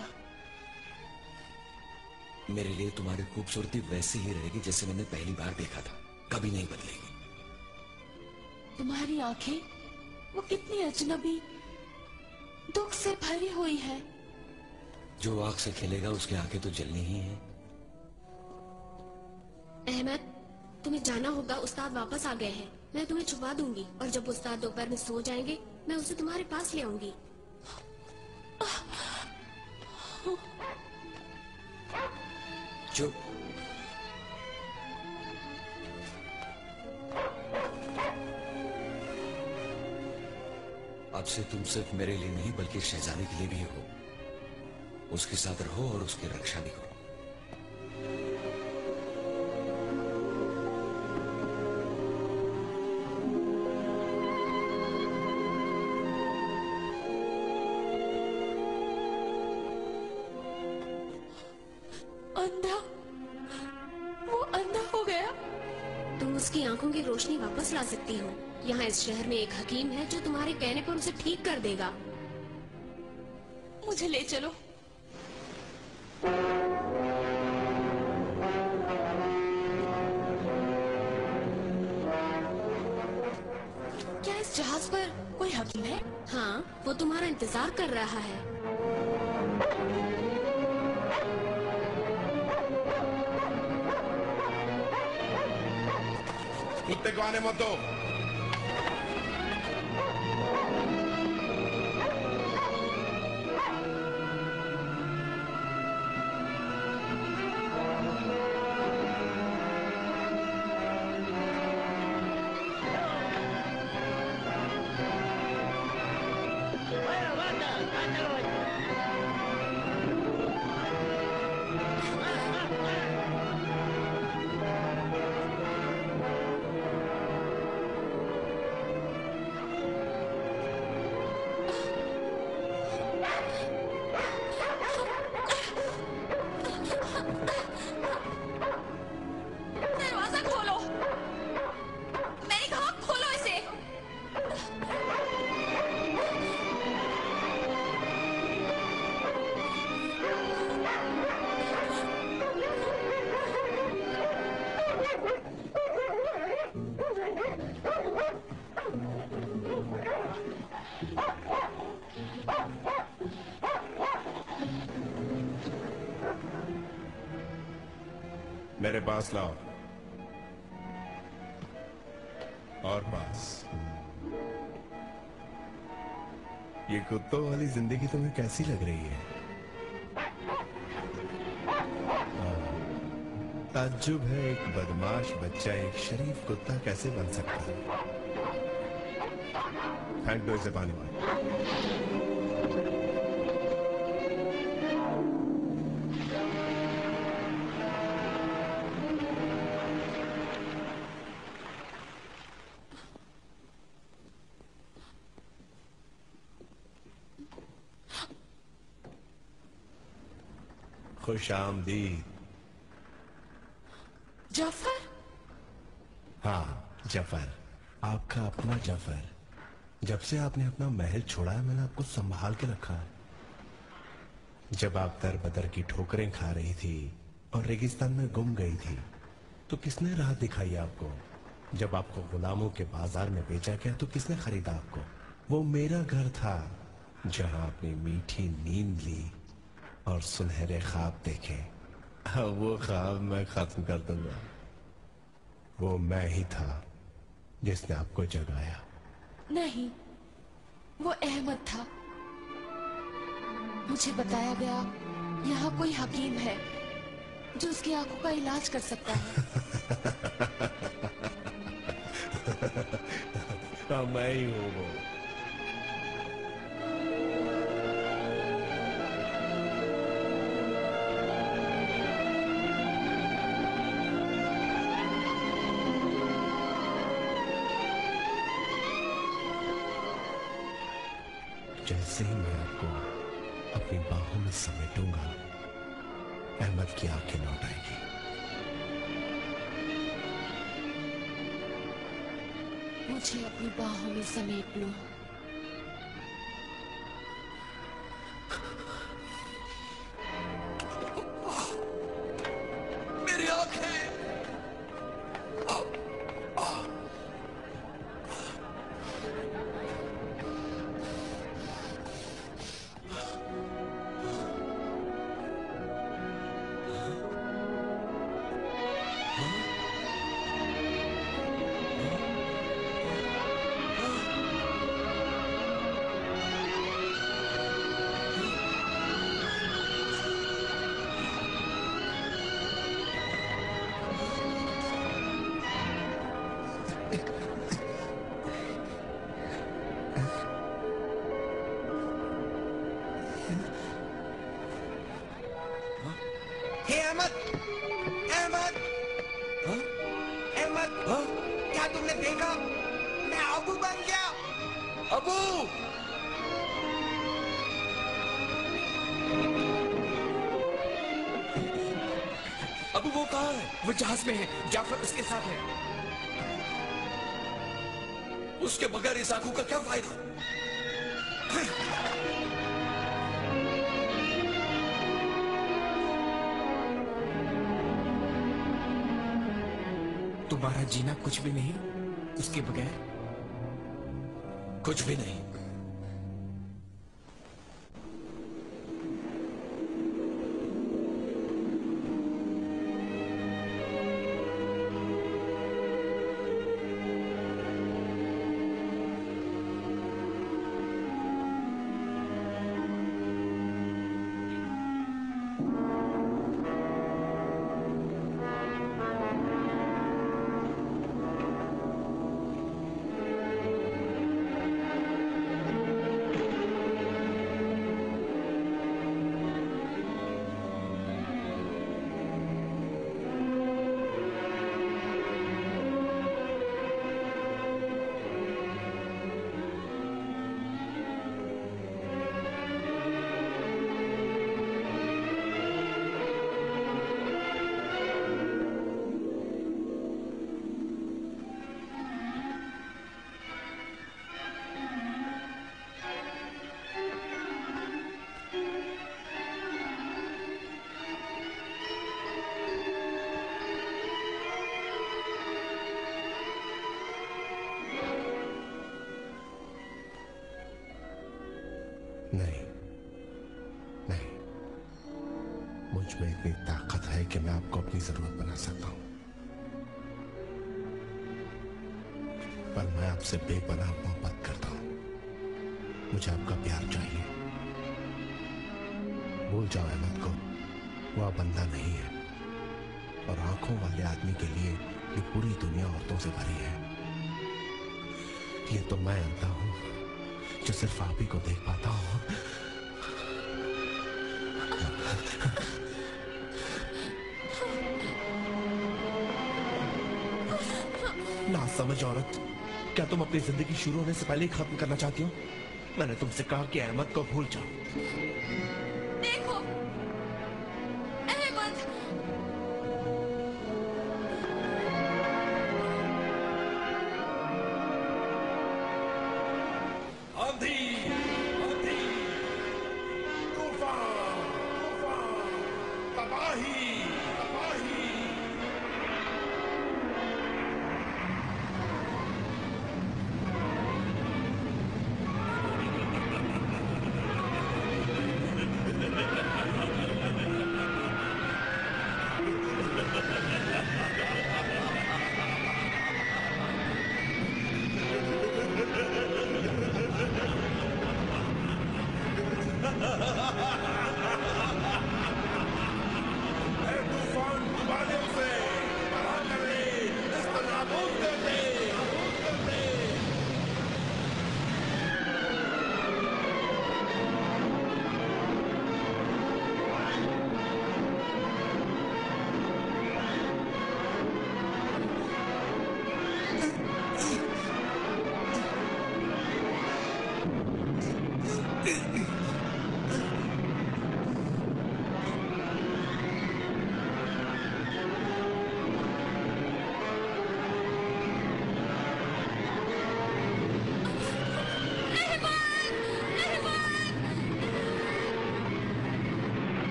मेरे लिए तुम्हारी खूबसूरती वैसी ही रहेगी जैसे मैंने पहली बार देखा था, कभी नहीं बदलेगी। तुम्हारी आंखें, वो कितनी अजनबी, दुख से भरी हुई है। जो आग से खेलेगा उसकी आंखें तो जलनी ही है। अहमद, तुम्हें जाना होगा, उस्ताद वापस आ गए हैं। मैं तुम्हें छुपा दूंगी और जब उस्ताद दोपहर में सो जाएंगे मैं उसे तुम्हारे पास ले आऊंगी। चुप। अब से तुम सिर्फ मेरे लिए नहीं बल्कि शहजादे के लिए भी हो। उसके साथ रहो और उसकी रक्षा भी करो। अंधा, वो अंधा हो गया। तुम उसकी आंखों की रोशनी वापस ला सकती हो। यहाँ इस शहर में एक हकीम है जो तुम्हारे कहने पर उसे ठीक कर देगा। मुझे ले चलो। क्या इस जहाज पर कोई हकीम है? हाँ, वो तुम्हारा इंतजार कर रहा है। कुत्ते को आने मत दो। मेरे पास लाओ। और पास। ये कुत्तों वाली जिंदगी तुम्हें कैसी लग रही है? ताज्जुब है, एक बदमाश बच्चा एक शरीफ कुत्ता कैसे बन सकता है। फेंक दो इसे पानी में। खुश आमदीद। जफर? हाँ, जफर, आपका अपना जफर। जब से आपने अपना महल छोड़ा है मैंने आपको संभाल के रखा है। जब आप दर बदर की ठोकरें खा रही थी और रेगिस्तान में गुम गई थी तो किसने राह दिखाई आपको? जब आपको गुलामों के बाजार में बेचा गया तो किसने खरीदा आपको? वो मेरा घर था जहां आपने मीठी नींद ली और सुनहरे ख्वाब देखे। वो ख्वाब मैं खत्म कर दूंगा। वो मैं ही था जिसने आपको जगाया। नहीं, वो अहमद था। मुझे बताया गया यहाँ कोई हकीम है जो उसकी आंखों का इलाज कर सकता है। मैं ही हूँ वो। जैसे ही मैं आपको अपनी बाहों में समेटूंगा अहमद की आंखें लौट आएगी। मुझे अपनी बाहों में समेट लो। मेरी आंखें। अबू बन गया। अबू! अबू वो कहाँ है? वो जहाज में है, जाफर उसके साथ है। उसके बगैर इस आंखों का क्या फायदा? तुम्हारा जीना कुछ भी नहीं उसके बगैर? कुछ भी नहीं। नहीं, नहीं, मुझ में इतनी ताकत है कि मैं आपको अपनी जरूरत बना सकता हूं, पर मैं आपसे बेपनाह मोहब्बत करता हूं। मुझे आपका प्यार चाहिए। भूल जाओ अहमद को, वह बंदा नहीं है, और आंखों वाले आदमी के लिए ये पूरी दुनिया औरतों से भरी है। ये तो मैं अंधा हूं जो सिर्फ आप ही को देख पाता हूं। ना समझ औरत, क्या तुम अपनी जिंदगी शुरू होने से पहले ही खत्म करना चाहती हो? मैंने तुमसे कहा कि अहमद को भूल जाओ। देखो अहमद, आंधी, आंधी, तूफान, तूफान, तबाही, तबाही।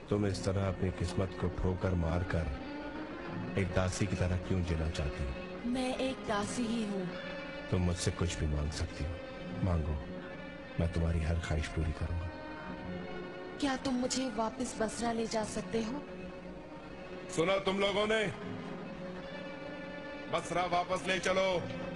तुम इस तरह अपनी किस्मत को ठोकर मारकर एक दासी की तरह क्यों जीना चाहती हो? मैं एक दासी ही हूँ। तुम मुझसे कुछ भी मांग सकती हो, मांगो, मैं तुम्हारी हर ख्वाहिश पूरी करूंगा। क्या तुम मुझे वापस बसरा ले जा सकते हो? सुना तुम लोगों ने? बसरा वापस ले चलो।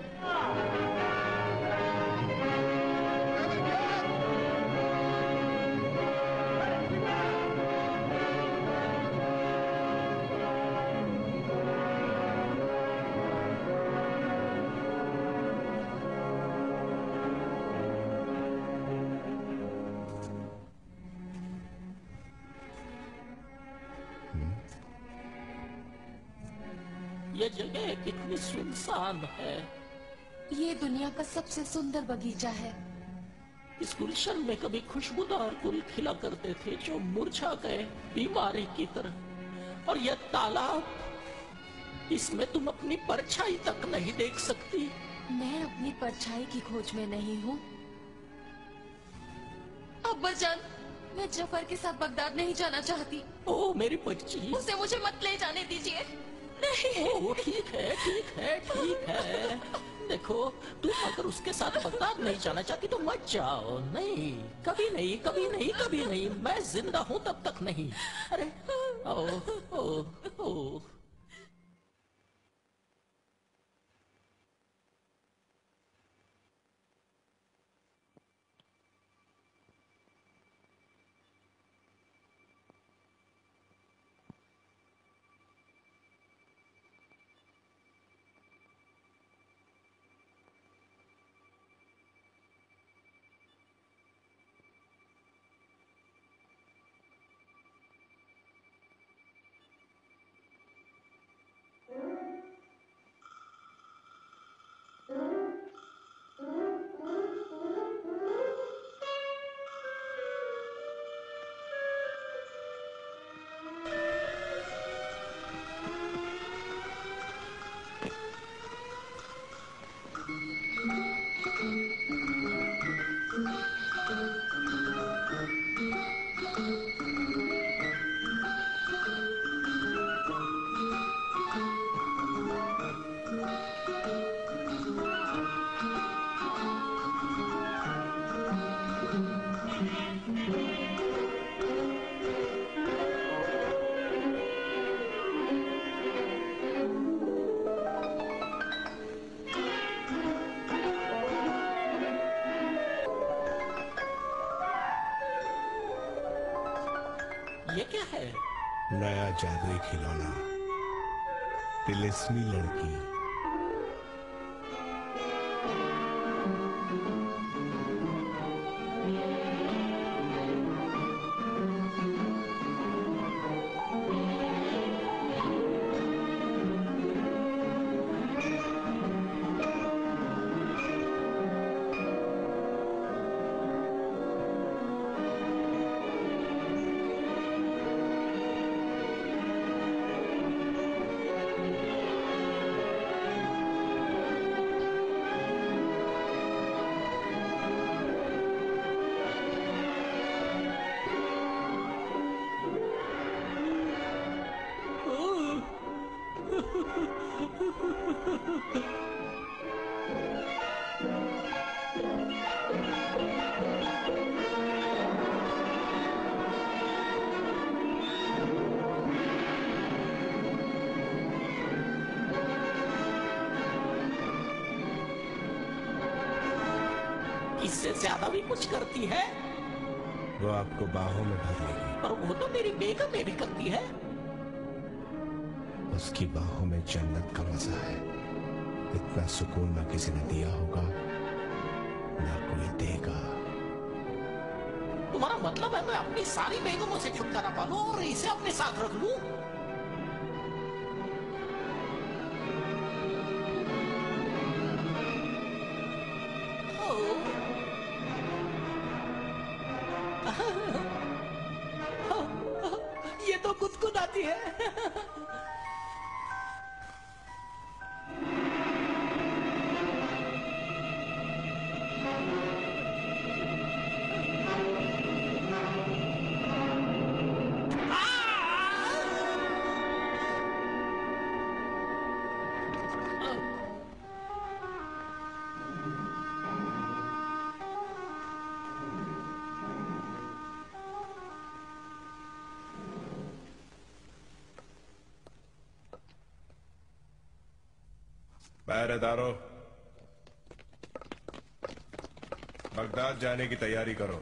ये जगह कितनी सुनसान है। ये दुनिया का सबसे सुंदर बगीचा है। इस गुलशन में कभी खुशबूदार फूल खिला करते थे जो मुरझा गए बीमारी की तरह। और यह तालाब, इसमें तुम अपनी परछाई तक नहीं देख सकती। मैं अपनी परछाई की खोज में नहीं हूँ। अब्बाजान, मैं जफर के साथ बगदाद नहीं जाना चाहती। ओ मेरी बच्ची, उसे मुझे मत ले जाने दीजिए। नहीं। ओ ठीक है, ठीक है, ठीक है। देखो, तुम अगर उसके साथ बगदाद नहीं जाना चाहती तो मत जाओ। नहीं, कभी नहीं, कभी नहीं, कभी नहीं। मैं जिंदा हूँ तब तक नहीं। अरे ओ ओ ओ ये क्या है? नया जादुई खिलौना, तिलिस्मी लड़की। इससे ज्यादा भी कुछ करती है। वो आपको बाहों में भर लेगी। पर वो तो मेरी बेगम में भी करती है। उसकी बाहों में जन्नत का मजा है। इतना सुकून न किसी ने दिया होगा, न कोई देगा। तुम्हारा मतलब है मैं अपनी सारी बेगमों से छुटकारा पा लूं और इसे अपने साथ रख लूं? ये तो गुदगुदाती है। पहरेदारों, बगदाद जाने की तैयारी करो।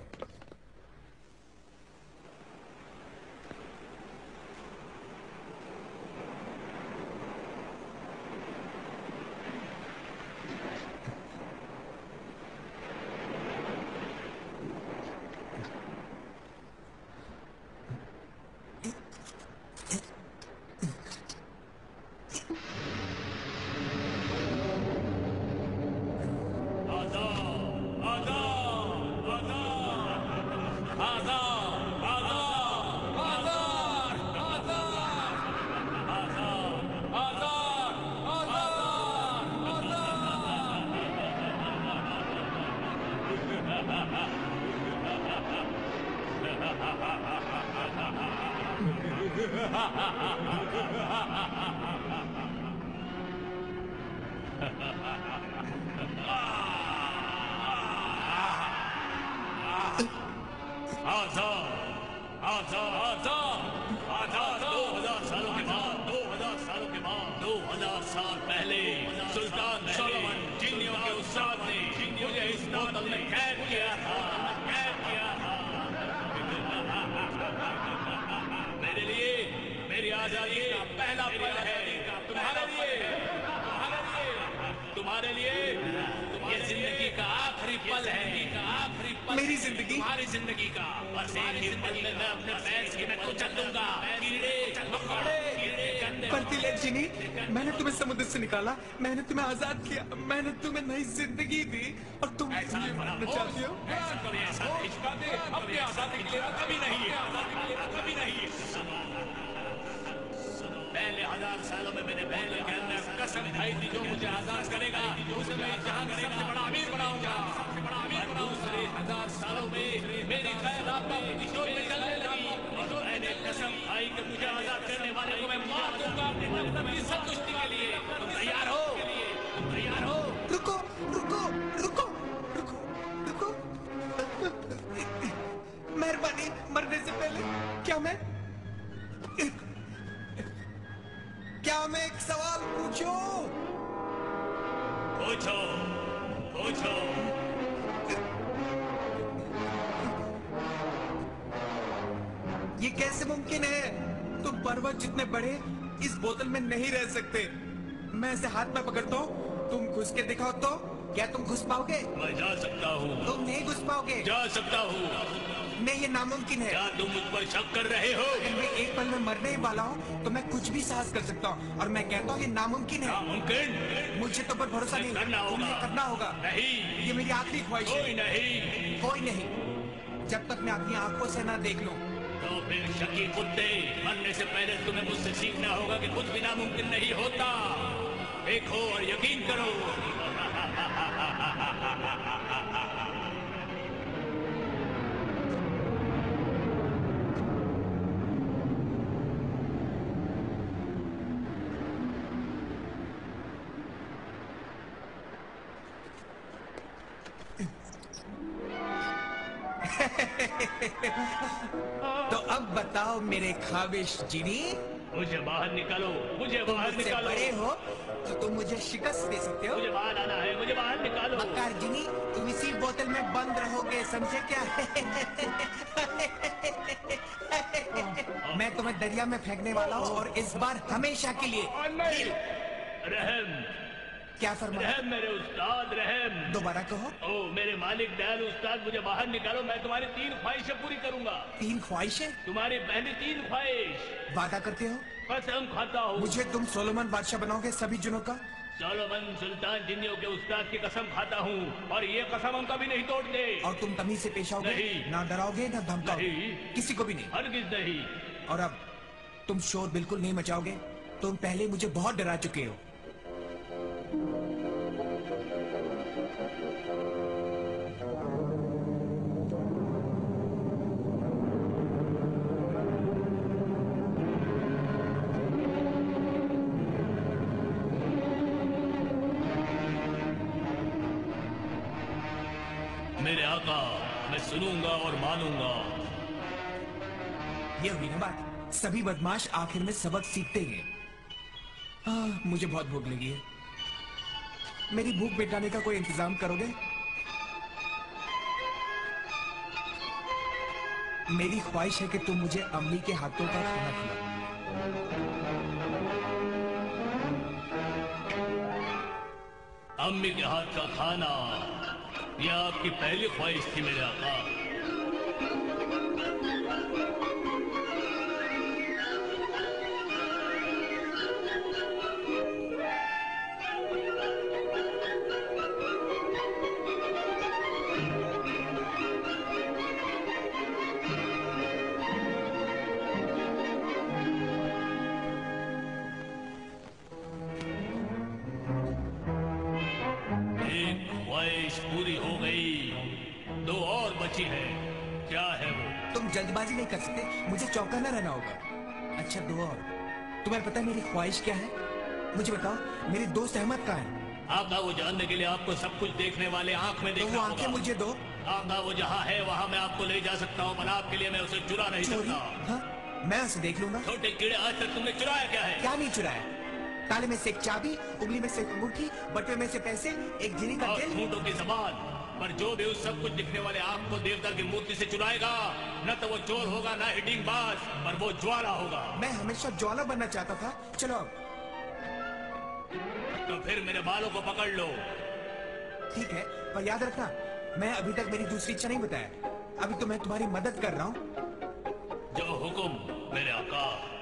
मैंने तुम्हें आजाद किया, मैंने तुम्हें नई जिंदगी दी और तुम ऐसा मानना चाहती हो? कभी ऐसा नहीं चाहते, अपनी आजादी के लिए कभी नहीं है, कभी नहीं है। पहले 1000 सालों में मैंने पहले के अंदर कसम खाई थी जो मुझे आजाद करेगा उसे मैं जहां का सबसे बड़ा अमीर बनाऊंगा। दूसरे 1000 सालों में मेरी खैरात किशोर में चलने लगी और मैंने कसम खाई कि मुझे आजाद करने वाले को मैं मार दूंगा अपने मतलब की संतुष्टि के लिए। तुम तैयार हो? तैयार हो? रुको रुको रुको रुको रुको, मेहरबानी मरने से पहले क्या मैं एक सवाल पूछूं? पूछो पूछो। ये कैसे मुमकिन है? तुम पर्वत जितने बड़े इस बोतल में नहीं रह सकते। मैं इसे हाथ में पकड़ता हूँ, तुम घुस के दिखाओ तो क्या तुम घुस पाओगे? मैं जा सकता हूँ। तुम नहीं घुस पाओगे। जा सकता हूँ। नहीं, ये नामुमकिन है। क्या तुम मुझ पर शक कर रहे हो? मैं एक पल में मरने ही वाला हूँ तो मैं कुछ भी साहस कर सकता हूँ और मैं कहता हूँ ये नामुमकिन है। नामुमकिन? मुझे तो पर भरोसा नहीं। तुम्हें करना होगा। नहीं, ये मेरी आखिरी ख्वाहिश है। कोई नहीं, कोई नहीं, जब तक मैं अपनी आंखों से ना देख लूं। तो फिर शकी कुत्ते, मरने से पहले तुम्हें मुझसे सीखना होगा कि कुछ भी नामुमकिन नहीं होता। देखो और यकीन करो। तो अब बताओ मेरे ख्वाबिश जिनी, मुझे बाहर निकालो, मुझे बाहर निकालो। बड़े हो तो तुम मुझे शिकस्त दे सकते हो। मुझे बाहर आना है, मुझे बाहर निकालो। मक्कार जिनी, तुम इसी बोतल में बंद रहोगे, समझे क्या? मैं तुम्हें दरिया में फेंकने वाला हूँ और इस बार हमेशा के लिए। रहम। क्या फरमाया? रहम मेरे उस्ताद, रहम। दोबारा कहो। ओ मेरे मालिक दयाल उस्ताद, मुझे बाहर निकालो, मैं तुम्हारी 3 ख्वाहिशें पूरी करूंगा। 3 ख्वाहिशें? तुम्हारी पहली 3 ख्वाहिश। वादा करते हो? कसम खाता हूँ। मुझे तुम सोलोमन बादशाह बनाओगे सभी जिनों का? सोलोमन सुल्तान जिन्नियों के उस्ताद की कसम खाता हूँ और ये कसम हम कभी नहीं तोड़ते। और तुम तमीज से पेश आओगे? नहीं। ना डराओगे ना धमकाओगे? किसी को भी नहीं? हरगिज नहीं। और अब तुम शोर बिल्कुल नहीं मचाओगे? तुम पहले मुझे बहुत डरा चुके हो। मेरे आका, मैं सुनूंगा और मानूंगा। ये हुई ना बात। सभी बदमाश आखिर में सबक सीखते हैं। मुझे बहुत भूख लगी है। मेरी भूख मिटाने का कोई इंतजाम करोगे? मेरी ख्वाहिश है कि तुम मुझे अम्मी के हाथों का खाना खिलाओ। अम्मी के हाथ का खाना, यह आपकी पहली ख्वाहिश थी मेरे आका। जल्दबाजी नहीं कर सकते, मुझे चौकन्ना रहना होगा। अच्छा दो और। तुम्हें पता है मेरी ख्वाहिश क्या है? मुझे बताओ, मेरे दोस्त अहमद कहाँ है? आका वो जानने के लिए आपको सब कुछ देखने वाले आंख में देखना तो वो आंखें मुझे दो। आका वो जहाँ है वहाँ मैं आपको ले जा सकता हूँ, पर आपके लिए मैं उसे चुरा नहीं सकता। हाँ? मैं उसे देख लूंगा। छोटे कीड़े, आज तक तुमने चुराया क्या है? क्या नहीं चुराया? ताले में से एक चाबी, उंगली में से एक अंगूठी, बटुए में से पैसे, एक जीनी का तेल। झूठों की जबान। पर जो भी उस सब कुछ दिखने वाले आंख को देवता की मूर्ति से चुराएगा, न तो वो चोर होगा, न हिटिंग बाज, पर वो ज्वाला होगा। मैं हमेशा ज्वाला बनना चाहता था। चलो तो फिर मेरे बालों को पकड़ लो। ठीक है, पर याद रखना, मैं अभी तक मेरी दूसरी इच्छा नहीं बताया। अभी तो मैं तुम्हारी मदद कर रहा हूँ। जो हुक्म मेरे आका।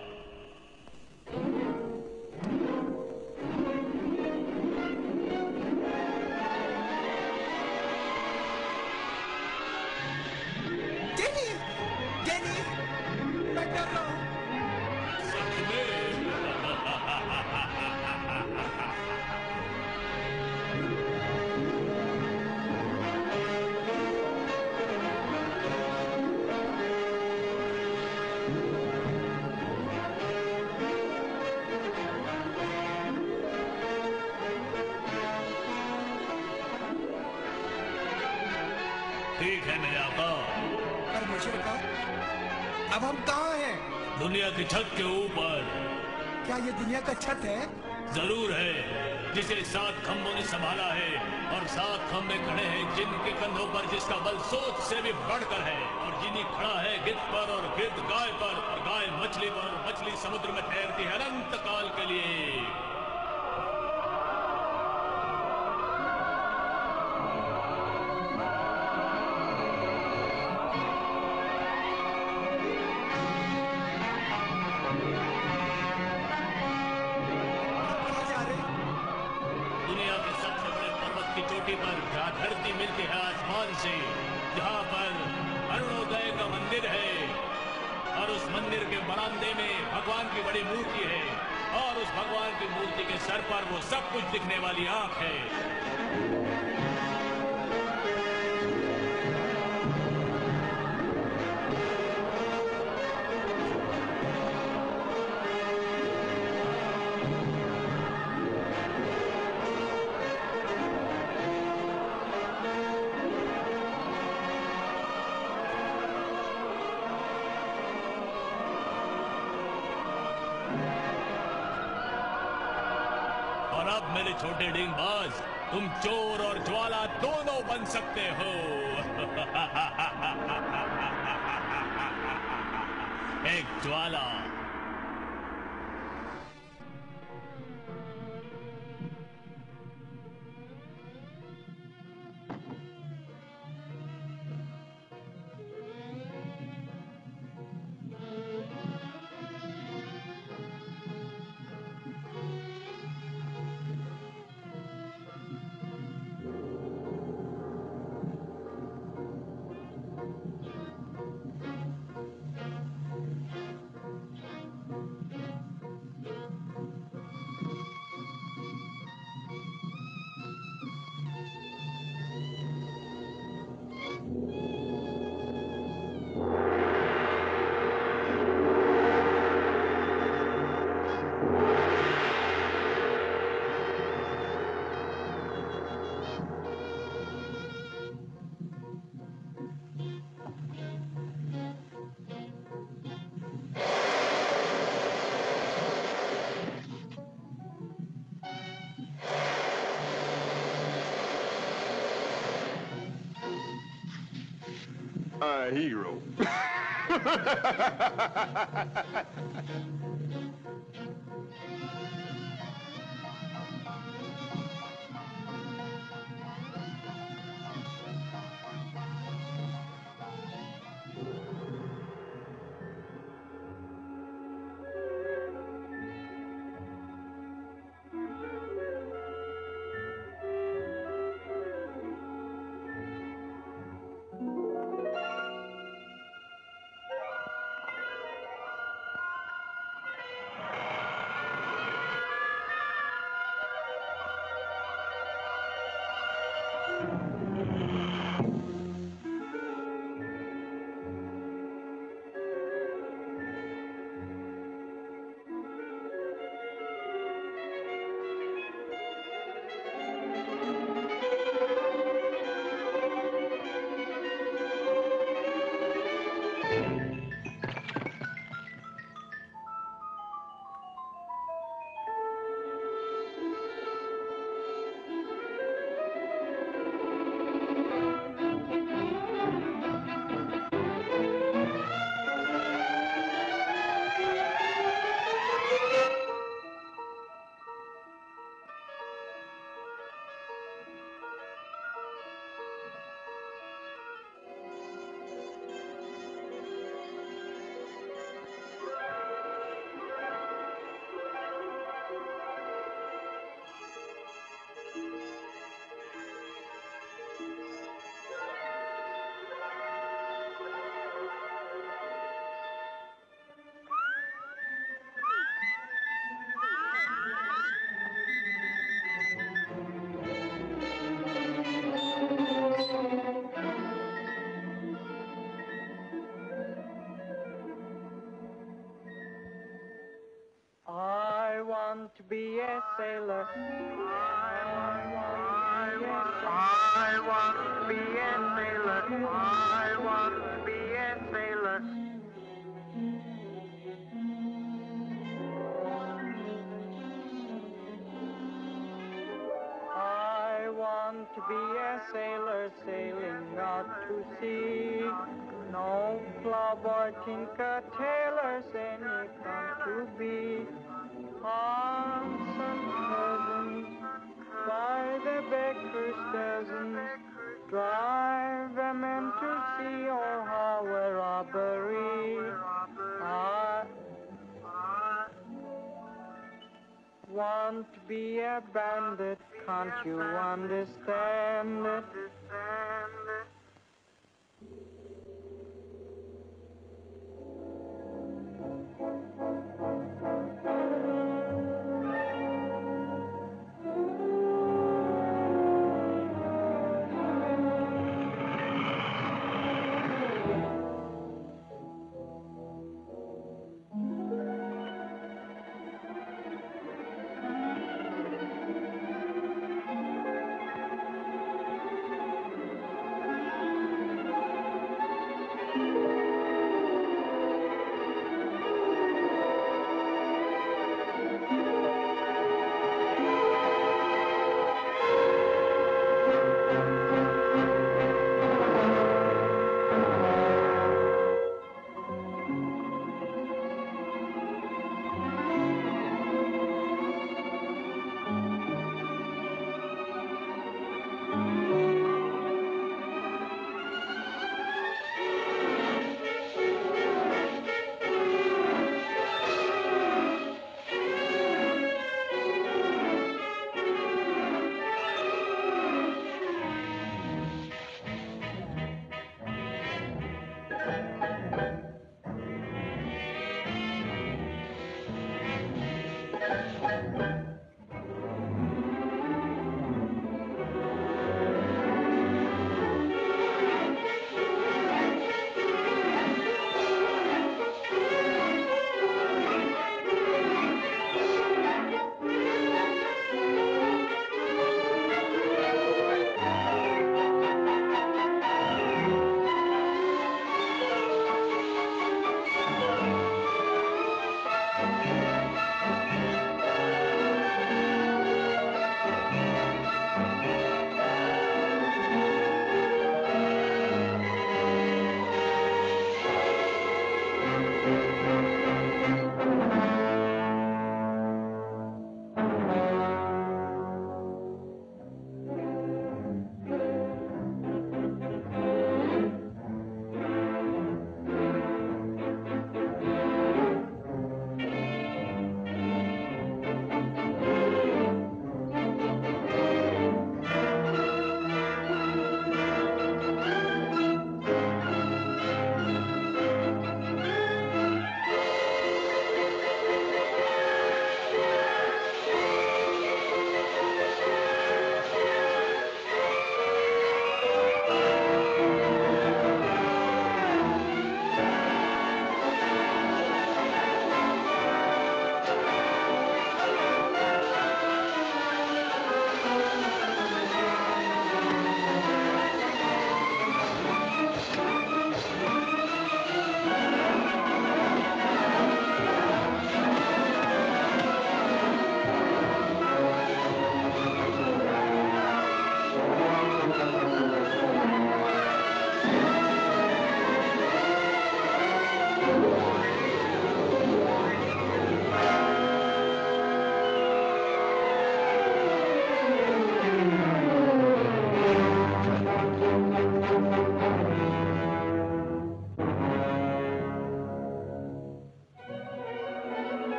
ठीक है मेरे आका। पर मुझे बताओ, अब हम कहाँ हैं? दुनिया की छत के ऊपर। क्या ये दुनिया का छत है? जरूर है, जिसे 7 खंभों ने संभाला है, और 7 खंभे खड़े हैं जिनके कंधों पर जिसका बल सोच से भी बढ़कर है, और जिन्हीं खड़ा है गिद्ध पर, और गिद्ध गाय पर, और गाय मछली पर, और मछली समुद्र में तैरती है अनंत काल के लिए। धरती मिलती है आसमान से, जहाँ पर अरुणोदय का मंदिर है, और उस मंदिर के बरामदे में भगवान की बड़ी मूर्ति है, और उस भगवान की मूर्ति के सर पर वो सब कुछ दिखने वाली आंख है। मेरे छोटे डिंगबाज, तुम चोर और ज्वाला दोनों बन सकते हो। एक ज्वाला। a hero. I want to be a sailor. I want to be a sailor. I want to be a sailor. I want to be a sailor sailing out to sea. No ploughboy, tinker, tailor, any come to be. Aunts and cousins, by the baker's dozens, drive them in to see or how a robbery. I want to be a bandit, can't you understand it?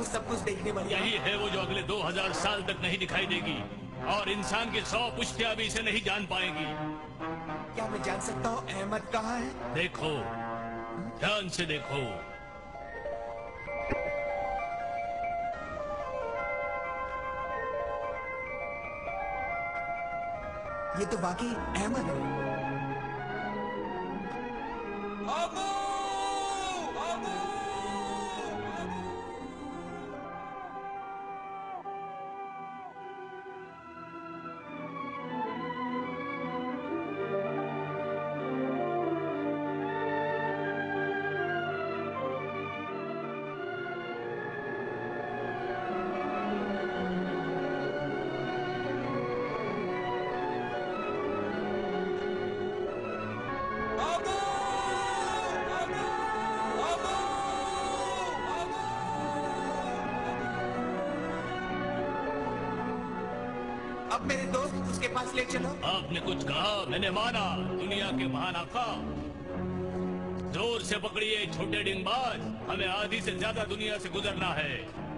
वो सब कुछ देखने वाली यही है वो जो अगले 2000 साल तक नहीं दिखाई देगी और इंसान की 100 पुश्तियां भी इसे नहीं जान पाएंगी। क्या मैं जान सकता हूँ अहमद कहाँ है? देखो, ध्यान से देखो। ये तो वाकई अहमद है। अबू! अबू! अब मेरे दोस्त उसके पास ले चलो। आपने कुछ कहा, मैंने माना। दुनिया के महान आका, जोर से पकड़िए छोटे डिंगबाज, हमें आधी से ज्यादा दुनिया से गुजरना है।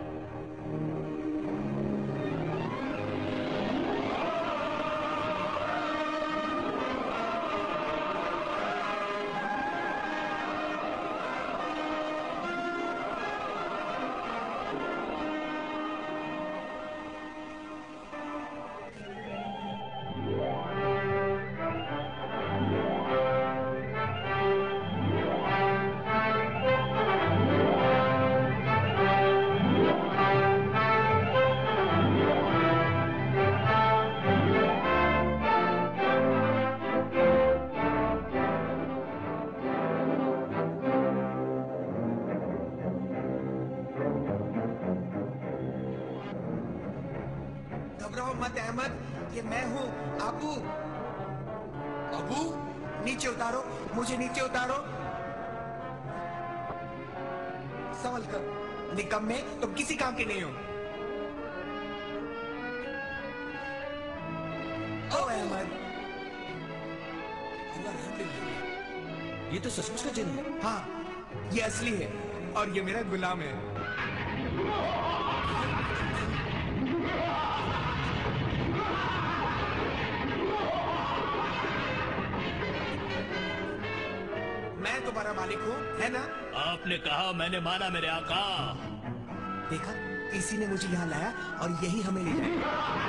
मत अहमद, ये मैं हूँ अबू। अबू, नीचे उतारो, मुझे नीचे उतारो। संभल कर, निकम्मे, तुम किसी काम के नहीं हो। ओ अहमद, ये तो सचमुच का जिन है। हाँ, ये असली है और ये मेरा गुलाम है। मैं तुम्हारा मालिक हूँ, है ना? आपने कहा, मैंने माना मेरे आका। देखा, इसी ने मुझे यहाँ लाया और यही हमें ले जाएगा।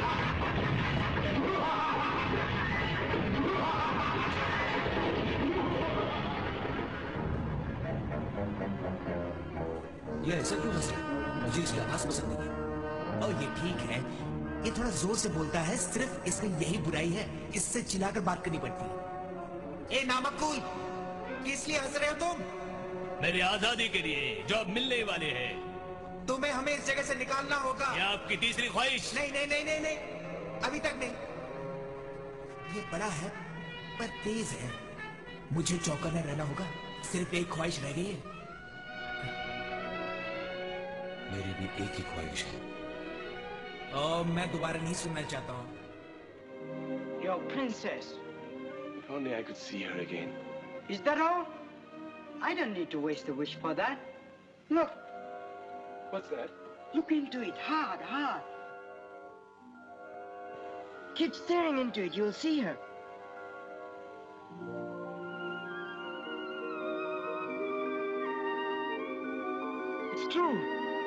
ये ऐसा क्यों हंस रहा है? मुझे इसकी आवाज पसंद नहीं है। और ये ठीक है, ये थोड़ा जोर से बोलता है, सिर्फ इसमें यही बुराई है, इससे चिल्लाकर बात करनी पड़ती है। ए नामकुल, इसलिए हंस रहे हो तुम? मेरी आजादी के लिए, जो अब मिलने वाले हैं। तुम्हें हमें इस जगह से निकालना होगा। ये आपकी तीसरी ख्वाहिश? नहीं नहीं नहीं नहीं नहीं, अभी तक नहीं। ये बड़ा है पर तेज है, मुझे चौकन्ना रहना होगा। सिर्फ एक ख्वाहिश रह गई है। मेरी भी एक ही ख्वाहिश है। मैं दोबारा नहीं सुनना चाहता हूँ। Your princess. If only I could see her again. Is that all? I don't need to waste a wish for that. Look. What's that? Look into it hard, hard. Keep staring into it, you'll see her. It's true.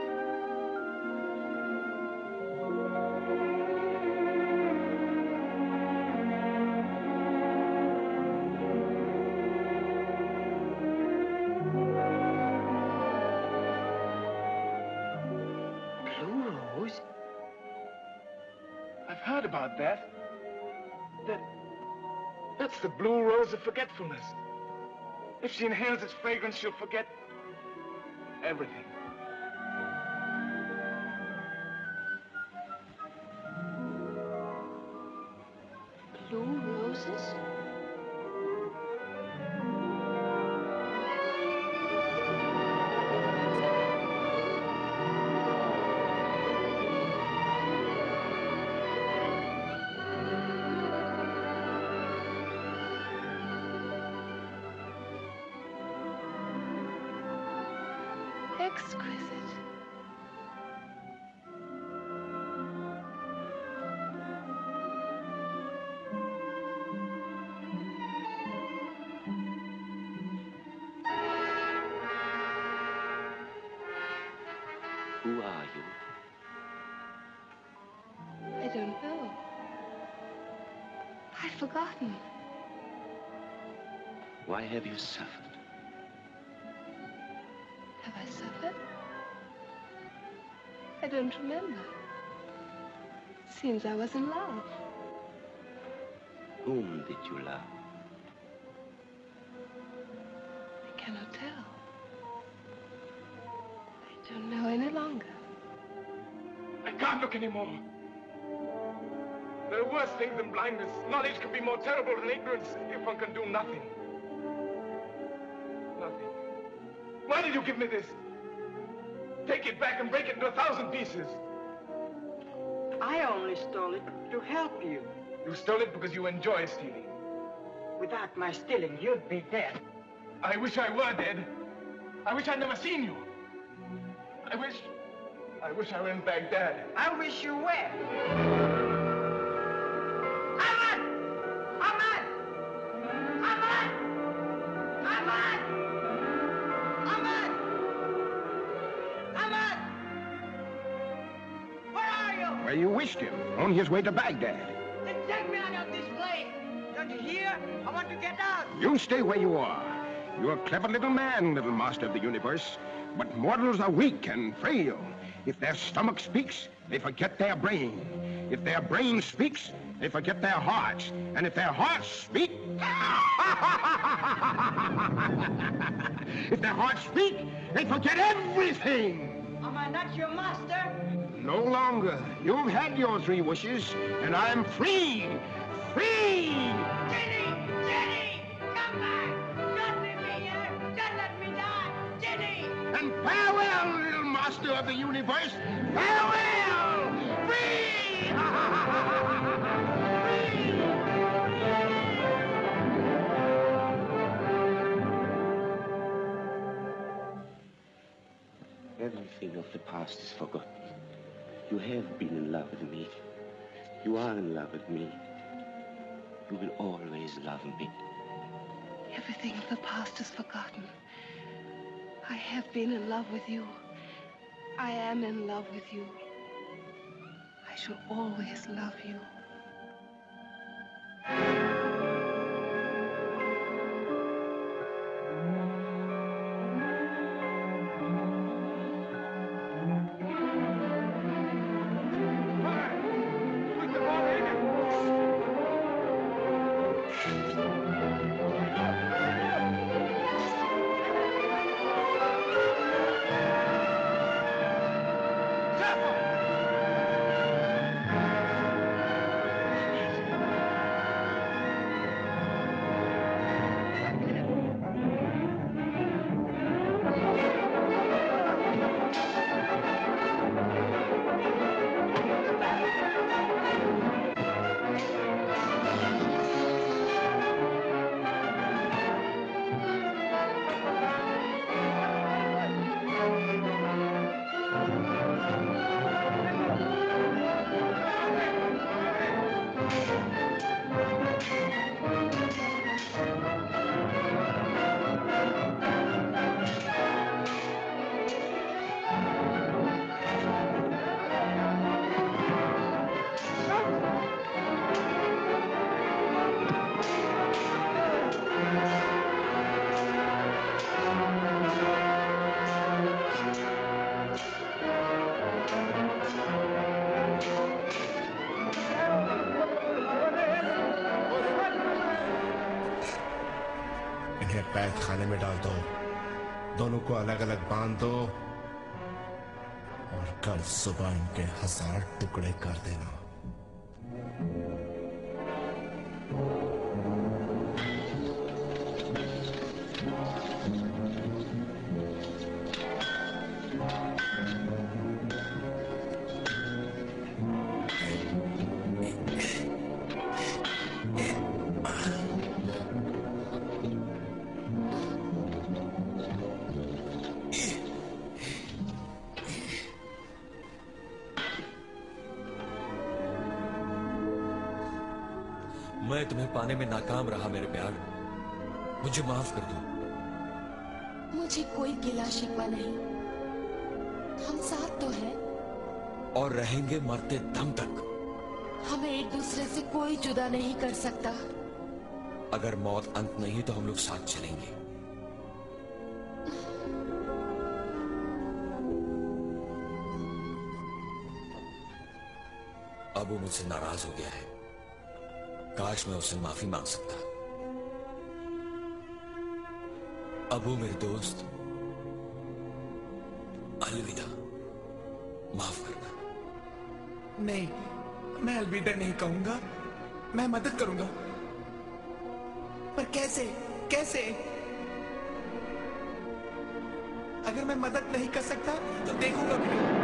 About that's the blue rose of forgetfulness. If she inhales its fragrance, she'll forget everything. Blue roses? Exquisite. I've forgotten. Why have you suffered? Have I suffered? I don't remember. Seems I was in love. Whom did you love? I cannot tell. I don't know any longer. I can't look anymore. There are worse things than blindness. Knowledge can be more terrible than ignorance if one can do nothing. Nothing. Why did you give me this? Take it back and break it into 1,000 pieces. I only stole it to help you. You stole it because you enjoy stealing. Without my stealing, you'd be dead. I wish I were dead. I wish I'd never seen you. I wish I were in Baghdad. I wish you were. Allan! Allan! Allan! Allan! Allan! Allan! Where are you? Where you wished him, on his way to Baghdad. Then take me out of this place. Don't you hear? I want to get out. You stay where you are. You're a clever little man, little master of the universe. But mortals are weak and frail. If their stomach speaks, they forget their brain. If their brain speaks, they forget their hearts. And if their hearts speak... if their hearts speak, they forget everything. Am I not your master? No longer. You've had your 3 wishes, and I'm free. Free! Jenny! Jenny! Come back! Don't leave me here! Don't let me die! Jenny! And farewell, little master of the universe! Farewell! Free! Everything of the past is forgotten. You have been in love with me. You are in love with me. You will always love me. Everything of the past is forgotten. I have been in love with you. I am in love with you. I shall always love you. कैद खाने में डाल दो, दोनों को अलग अलग बांध दो और कल सुबह इनके 1000 टुकड़े कर देना। मैं तुम्हें पाने में नाकाम रहा मेरे प्यार, मुझे माफ कर दो। मुझे कोई गिला शिकवा नहीं, हम साथ तो हैं और रहेंगे मरते दम तक। हमें एक दूसरे से कोई जुदा नहीं कर सकता। अगर मौत अंत नहीं है तो हम लोग साथ चलेंगे। अब वो मुझसे नाराज हो गया है। काश मैं उससे माफी मांग सकता। अबू मेरे दोस्त, अलविदा, माफ करना। नहीं, मैं अलविदा नहीं कहूंगा, मैं मदद करूंगा। पर कैसे? कैसे? अगर मैं मदद नहीं कर सकता तो देखूंगा भी नहीं।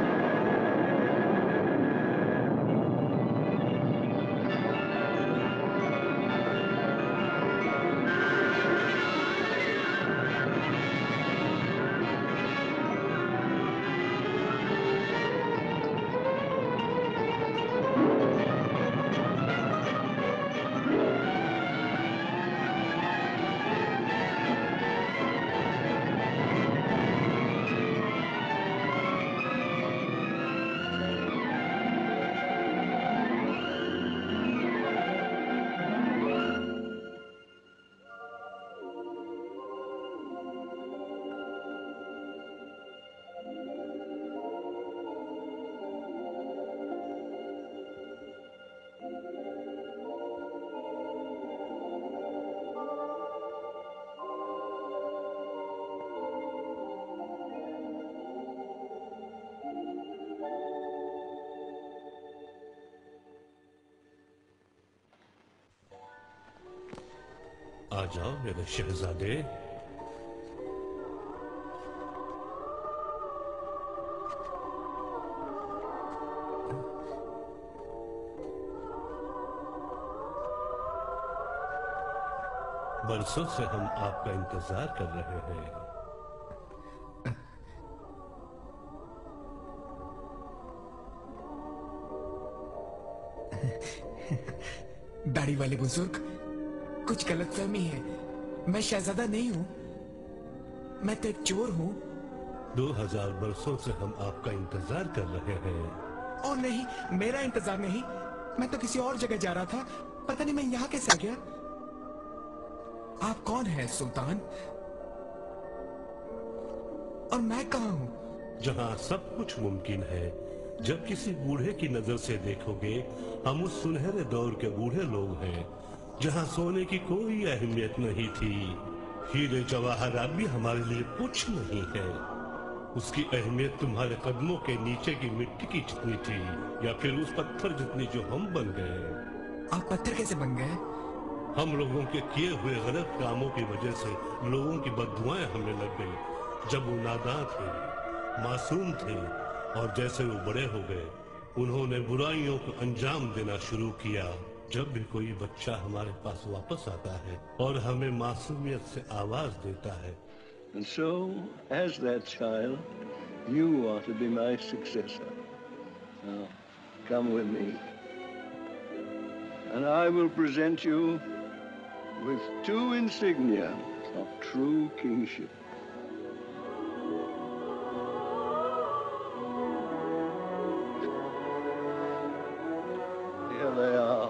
आ जाओ मेरे शहजादे। बरसों से हम आपका इंतजार कर रहे हैं। दाढ़ी वाले बुजुर्ग, कुछ गलतफहमी है। मैं शहजादा नहीं हूँ, मैं तो एक चोर हूँ। 2000 बरसों से हम आपका इंतजार कर रहे हैं। और नहीं, मेरा इंतजार नहीं, मैं तो किसी और जगह जा रहा था। पता नहीं मैं यहाँ कैसे आ गया। आप कौन हैं सुल्तान? और मैं कहाँ हूँ? जहाँ सब कुछ मुमकिन है। जब किसी बूढ़े की नजर से देखोगे, हम उस सुनहरे दौर के बूढ़े लोग हैं जहाँ सोने की कोई अहमियत नहीं थी। हीरे जवाहरात भी हमारे लिए कुछ नहीं है। उसकी अहमियत तुम्हारे कदमों के नीचे की मिट्टी की जितनी थी, या फिर उस पत्थर जितनी जो हम बन गए। आप पत्थर कैसे बन गए? हम लोगों के किए हुए गलत कामों की वजह से लोगों की बददुआएं हमें लग गई। जब वो नादान थे, मासूम थे, और जैसे वो बड़े हो गए, उन्होंने बुराइयों को अंजाम देना शुरू किया। जब भी कोई बच्चा हमारे पास वापस आता है और हमें मासूमियत से आवाज देता है, And so, as that child, you are to be my successor. Now, come with me, and I will present you with 2 insignia of true kingship. Here they are.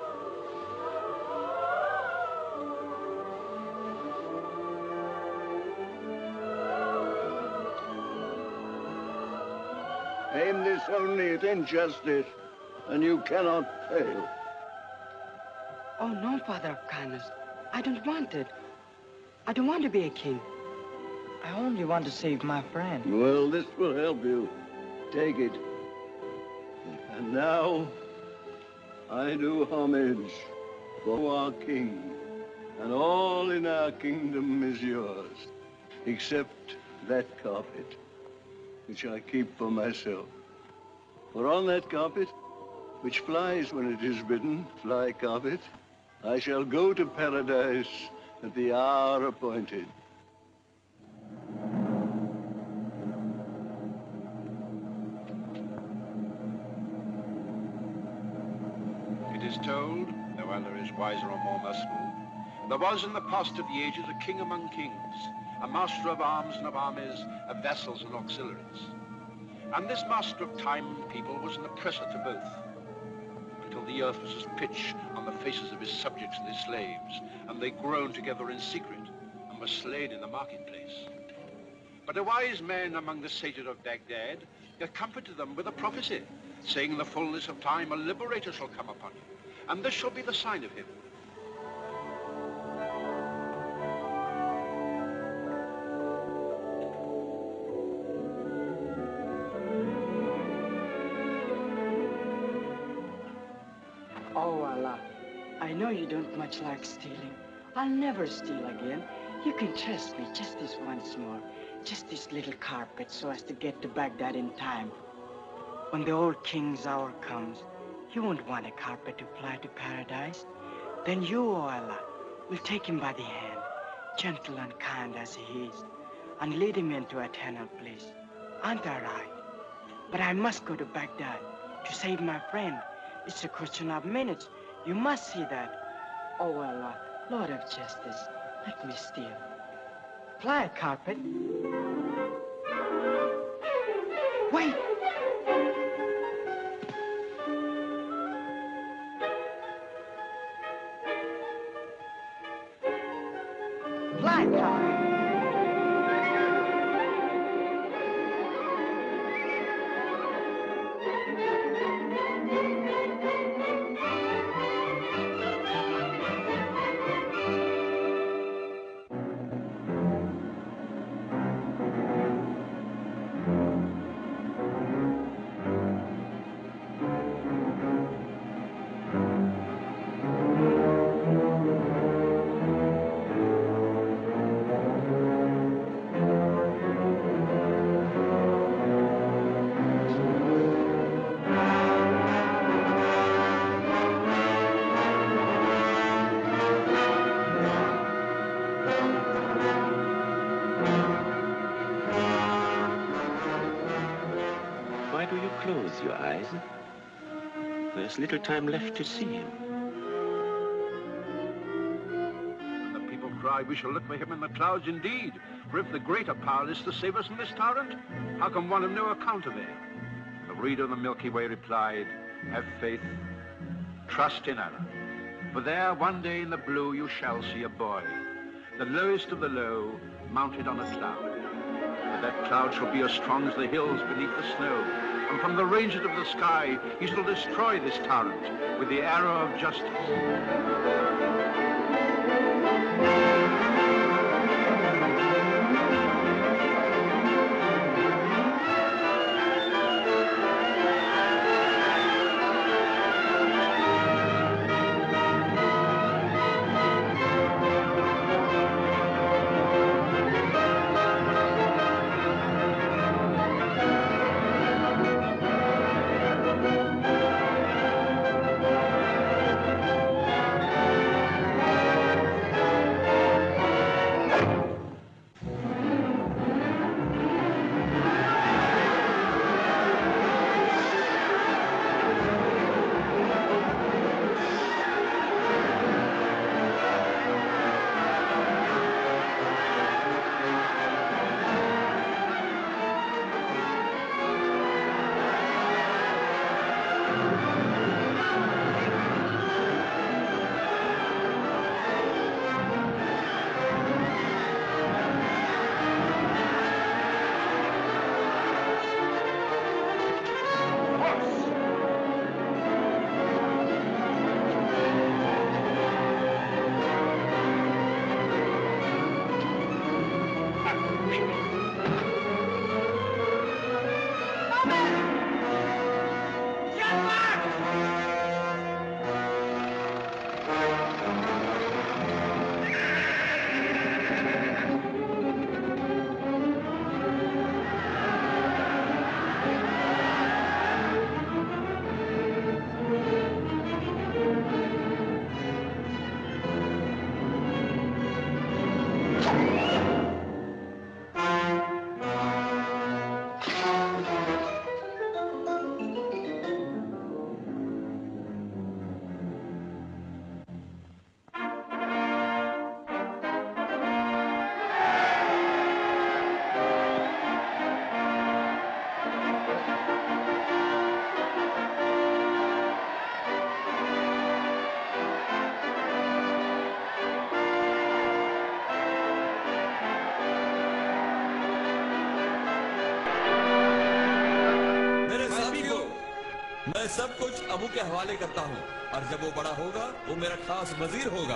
Aim this only at injustice, and you cannot fail. Oh, no, Father of Kindness. I don't want it. I don't want to be a king. I only want to save my friend. Well, this will help you. Take it. And now, I do homage for our king, and all in our kingdom is yours, except that carpet, which I keep for myself. For on that carpet, which flies when it is bidden, fly carpet, I shall go to paradise at the hour appointed. It is told, no other is wiser or more merciful, there was in the past of the ages a king among kings, a master of arms and of armies, of vessels and auxiliaries. And this master of time and people was an oppressor to both. till the earth was as pitch on the faces of his subjects and his slaves, and they groaned together in secret, and were slain in the marketplace. But a wise man among the sages of Baghdad comforted them with a prophecy, saying in the fullness of time a liberator shall come upon you, and this shall be the sign of him. Oh, Allah, I know you don't much like stealing. I'll never steal again. You can trust me just this once more. Just this little carpet so as to get to Baghdad in time. When the old king's hour comes, he won't want a carpet to fly to paradise. Then you, O Allah, will take him by the hand, gentle and kind as he is, and lead him into eternal bliss. Aren't I right? But I must go to Baghdad to save my friend. It's a question of minutes. You must see that. Oh, Allah, Lord of Justice, let me steal. Fly, carpet. Wait! Fly, carpet. Close your eyes. There's little time left to see him. And the people cry, we shall look for him in the clouds indeed. For if the greater power is to save us from this tyrant, how can one of no account avail? The reader of the Milky Way replied, have faith, trust in Allah. For there one day in the blue you shall see a boy, the lowest of the low, mounted on a cloud. But that cloud shall be as strong as the hills beneath the snow. And from the ranges of the sky, he shall destroy this tyrant with the arrow of justice. सब कुछ अबू के हवाले करता हूँ और जब वो बड़ा होगा वो मेरा खास वजीर होगा।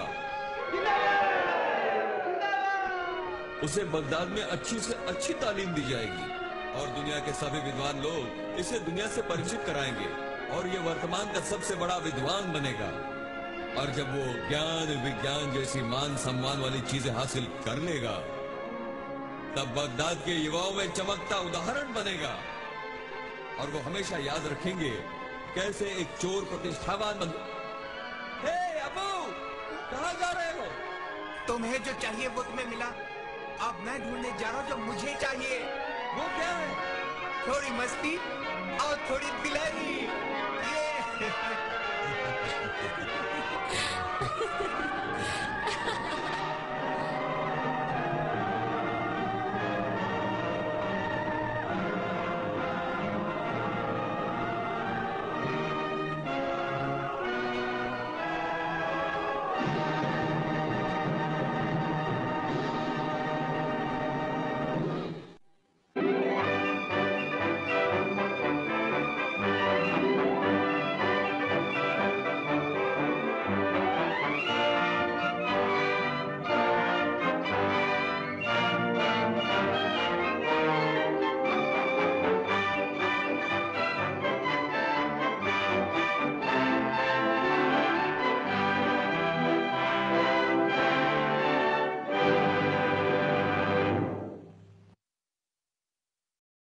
उसे बगदाद में अच्छी से अच्छी तालीम दी जाएगी और दुनिया के सभी विद्वान लोग इसे दुनिया से परिचित कराएंगे और ये वर्तमान का सबसे बड़ा विद्वान बनेगा। और जब वो ज्ञान विज्ञान जैसी मान सम्मान वाली चीजें हासिल कर लेगा तब बगदाद के युवाओं में चमकता उदाहरण बनेगा और वो हमेशा याद रखेंगे कैसे एक चोर प्रतिष्ठावान बन। हे अबू, कहाँ जा रहे हो? तुम्हें जो चाहिए वो तुम्हें मिला। अब मैं ढूंढने जा रहा हूँ जो मुझे चाहिए। वो क्या है? थोड़ी मस्ती और थोड़ी दिलाई।